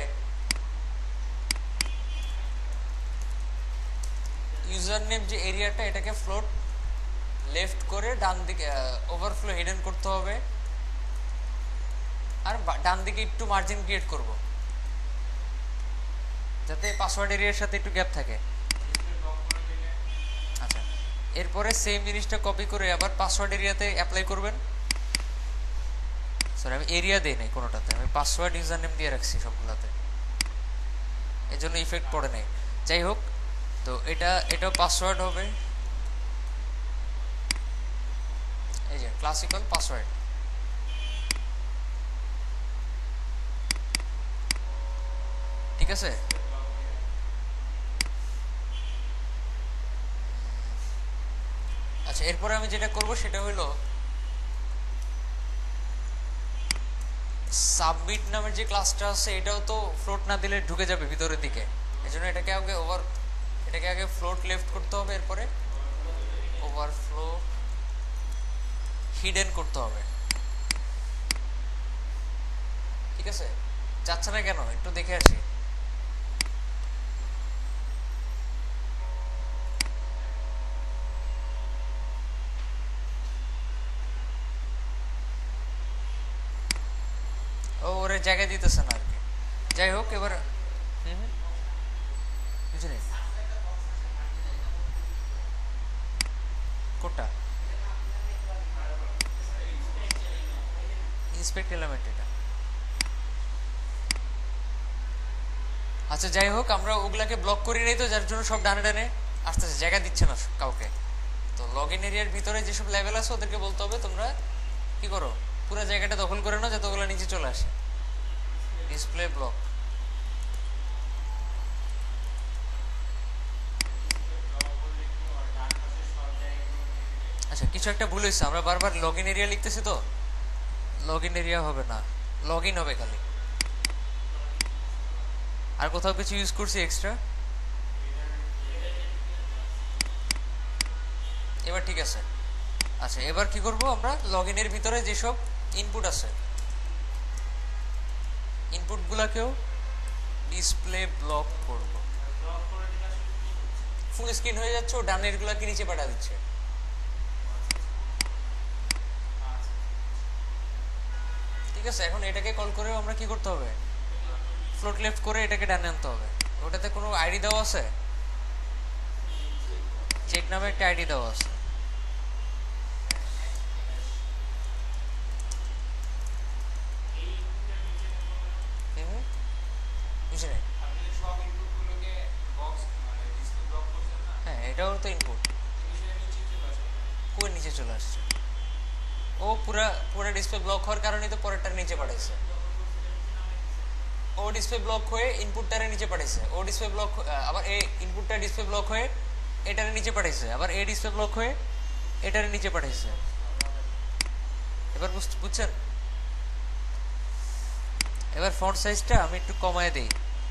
ইউজার নেম যে এরিয়াটা, এটাকে ফ্লোট লেফট করে ডান দিকে ওভারফ্লো হিডেন করতে হবে, আর ডান দিকে একটু মার্জিন ক্রিয়েট করব যাতে পাসওয়ার্ড এরিয়ার সাথে একটু গ্যাপ থাকে। আচ্ছা, এরপরে সেম জিনিসটা কপি করে আবার পাসওয়ার্ড এরিয়াতে অ্যাপ্লাই করবেন। সরি, আমি এরিয়া দেই নাই কোনোটাতে, আমি পাসওয়ার্ড ইউজার নেম দিয়ে রাখছি সবগুলোতে, এর জন্য ইফেক্ট পড়ে নাই। যাই হোক, তো এটা এটাও পাসওয়ার্ড হবে, এই যে ক্লাসিক্যাল পাসওয়ার্ড। ঠিক আছে, আচ্ছা এরপরে আমি যেটা করব সেটা হলো সাবমিট নামের যে ক্লাসটা আছে এটাও তো ফ্লোট না দিলে ঢুকে যাবে ভিতরের দিকে, এজন্য এটাকে আগে ওভার এটাকে আগে ফ্লোট লেফট করতে হবে, এরপরে ওভারফ্লো হিডেন করতে হবে। ঠিক আছে, যাচ্ছে না কেন একটু দেখে আসি। ও ওরে জায়গা দিতেছে না আর কি। যাই হোক, এবার হুম হুম বুঝলি কোনটা ইন্সপেক্ট এলিমেন্ট এটা। আচ্ছা যাই হোক, আমরা ওগুলাকে ব্লক করি নাই তো, যার জন্য সব ডানে ডানে আসতেছে, জায়গা দিচ্ছে না কাউকে। তো লগ ইন এরিয়ার ভিতরে যেসব লেভেল আছে ওদেরকে বলতে হবে তোমরা কি করো, পুরো জায়গাটা দখল করে নাও যাতে ওগুলো নিচে চলে আসে। ডিসপ্লে ব্লক, আচ্ছা কিছু একটা ভুল হয়েছে, আমরা বারবার লগ ইন এরিয়া লিখতেছি, তো লগ ইন এরিয়া হবে না, লগ ইন হবে খালি। আর কোথাও কিছু ইউজ করছি এক্সট্রা? এবার ঠিক আছে। আচ্ছা এবার কি করব, আমরা লগ ইনের ভিতরে যেসব ইনপুট আছে ইনপুটগুলোকেও ডিসপ্লে ব্লক করব। ফুল স্ক্রিন হয়ে যাচ্ছে, ও ডানের গুলাকে নিচে পাঠা দিচ্ছে। ঠিক আছে, এখন এটাকে কল করে আমরা কি করতে হবে, ফ্লোট লেফট করে এটাকে ডানে আনতে হবে। ওটাতে কোনো আইডি দেওয়া আছে, চেক নামে একটা আইডি দেওয়া আছে। হ্যাঁ এটাও তো ইনপুট, কই নিচে চলে আসছে? ও পুরা পুরা ডিসপ্লে ব্লক হওয়ার কারণে তো পরেরটার নিচে পাঠাইছে। ও ডিসপ্লে ব্লক হয়ে ইনপুটটারে নিচে পাঠাইছে, ও ডিসপ্লে ব্লক আবার এই ইনপুটটা ডিসপ্লে ব্লক হয়ে এটারে নিচে পাঠাইছে, আবার এই ডিসপ্লে ব্লক হয়ে এটারে নিচে পাঠাইছে। এবার বুঝছেন? এবার ফন্ট সাইজটা আমি একটু কমায় দেই।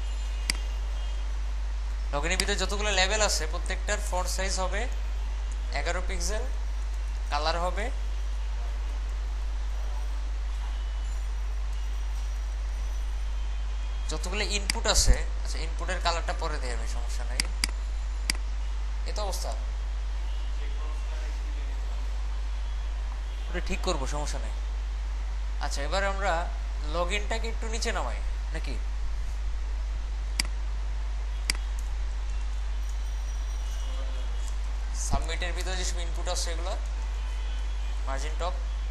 লগইনের ভিতরে যতগুলো লেভেল আছে প্রত্যেকটার ফন্ট সাইজ হবে এগারো পিক্সেল, কালার হবে যতগুলো ইনপুট আছে, আচ্ছা ইনপুটের কালারটা পরে দিয়ে আমি, সমস্যা নাই, এ তো অবস্থা ওটা ঠিক করবো, সমস্যা নাই। আচ্ছা এবার আমরা লগ ইনটাকে একটু নিচে নামাই নাকি, সাবমিটের ভিতরে যেসব ইনপুট আছে এগুলো মার্জিন টপ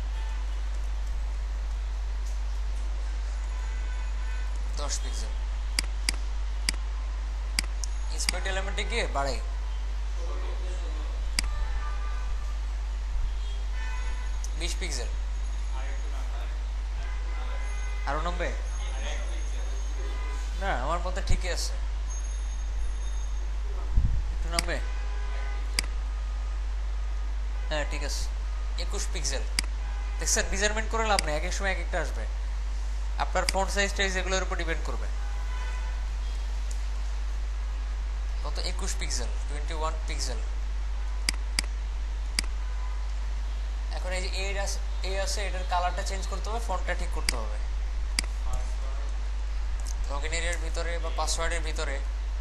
দশ পিক্সেল, ইন্সপেক্ট এলিমেন্টে গিয়ে বাড়াই বিশ পিক্সেল, আরো নামবে না, আমার মধ্যে ঠিকই আছে, একটু নামবে, হ্যাঁ ঠিক আছে একুশ পিক্সেল। দেখছেন, মেজারমেন্ট করে লাভ নেই, এক এক সময় এক একটা আসবে, আপনার ফন্ট সাইজ টাইজ এগুলোর উপর ডিপেন্ড করবে। কত? একুশ পিক্সেল, টোয়েন্টি ওয়ান পিক্সেল। এখন এই যে এ এ আছে, এটার কালারটা চেঞ্জ করতে হবে, ফন্টটা ঠিক করতে হবে। লগইন এরিয়ার ভিতরে বা পাসওয়ার্ডের ভিতরে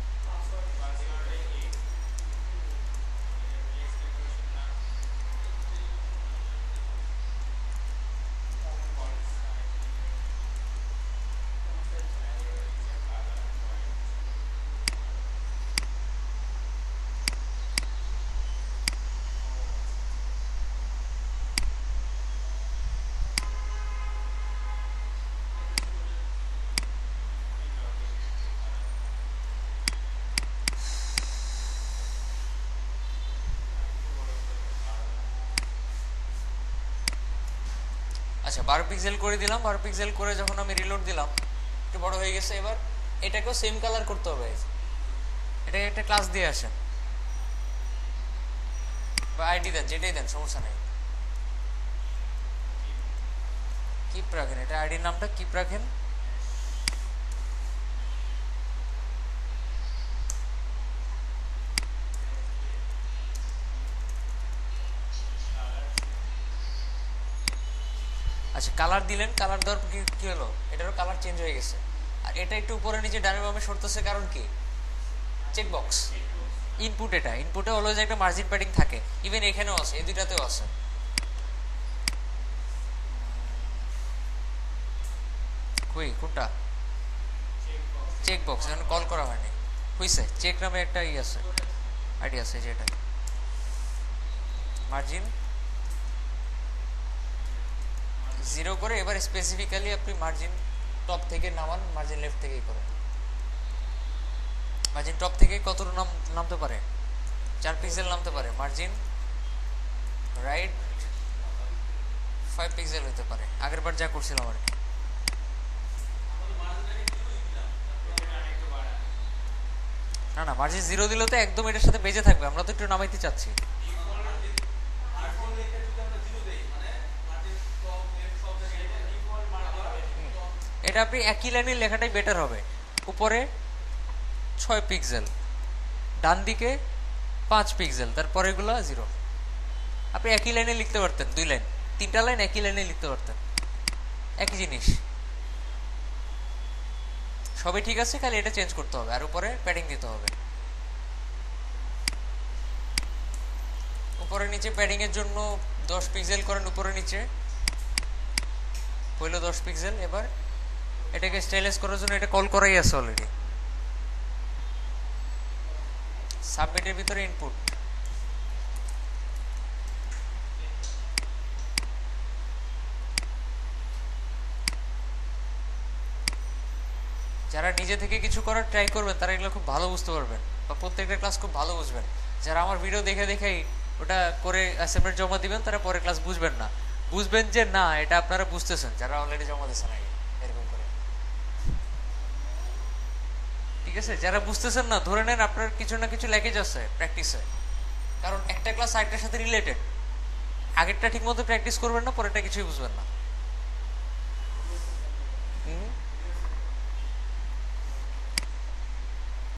আচ্ছা বারো পিক্সেল করে দিলাম। বারো পিক্সেল করে যখন আমি রিলোড দিলাম একটু বড় হয়ে গেছে। এবার এটাকেও সেম কালার করতে হবে। এটা একটা ক্লাস দিয়ে আসেন বা আইডি দেন, যেটাই দেন সমস্যা নেই। কিপ রাখেন, এটা আইডির নামটা কিপ রাখেন। আচ্ছা কালার দিলেন, কালার দেওয়ার কি হলো, এটারও কালার চেঞ্জ হয়ে গেছে। আর এটা একটু উপরে নিচে ডানে বামে সরতেছে, কারণ কি? Checkbox input. এটা ইনপুটে অলওয়েজ একটা মার্জিন প্যাডিং থাকে, ইভেন এখানেও আছে, এই দুইটাতেও আছে। কই কোনটা? চেকবক্স, এখানে কল করা হয়নি, হইছে। চেক নামে একটা ই আছে, আইডি আছে, যেটা মার্জিন জিরো করে এবার স্পেসিফিক্যালি আপনি মার্জিন টপ থেকে নামান, মার্জিন লেফট থেকেই করেন। মার্জিন টপ থেকে কত নাম নামতে পারে? চার পিক্সেল নামতে পারে। মার্জিন রাইট ফাইভ পিক্সেল হতে পারে, আগের বার যা করছিলাম আর কি। না না, মার্জিন জিরো দিলে তো একদম এটার সাথে বেজে থাকবে, আমরা তো একটু নামাইতে চাচ্ছি। এটা আপনি একই লাইনের লেখাটাই বেটার হবে। উপরে ছয় পিক্সেল, ডান দিকে পাঁচ পিক্সেল, তারপরে এগুলো জিরো। আপনি একই লাইনে লিখতে পারতেন, দুই লাইন তিনটা লাইন একই লাইনে লিখতে পারতেন, একই জিনিস। সবই ঠিক আছে, খালি এটা চেঞ্জ করতে হবে আর উপরে প্যাডিং দিতে হবে। উপরে নিচে প্যাডিং এর জন্য দশ পিক্সেল করেন, উপরে নিচে হইলো দশ পিক্সেল। এবার এটাকে স্টাইলিশ করার জন্য এটা কল করাই আছে অলরেডি। সাবমিটের ভিতরে ইনপুট, যারা নিজে থেকে কিছু করার ট্রাই করবেন তারা এগুলো খুব ভালো বুঝতে পারবেন, বা প্রত্যেকটা ক্লাস খুব ভালো বুঝবেন। যারা আমার ভিডিও দেখে দেখেই ওটা করে অ্যাসাইনমেন্ট জমা দিবেন তারা পরে ক্লাস বুঝবেন না। বুঝবেন যে না, এটা আপনারা বুঝতেছেন যারা অলরেডি জমা দিয়েছেন আগে, এরকম করে। ঠিক আছে, যারা বুঝতেছেন না ধরে নেন আপনার কিছু না কিছু ল্যাকেজ আছে প্র্যাকটিসে, কারণ একটা ক্লাস আরেকটার সাথে রিলেটেড। আগেরটা ঠিক মতো প্র্যাকটিস করবেন না, পরেরটা কিছুই বুঝবেন না।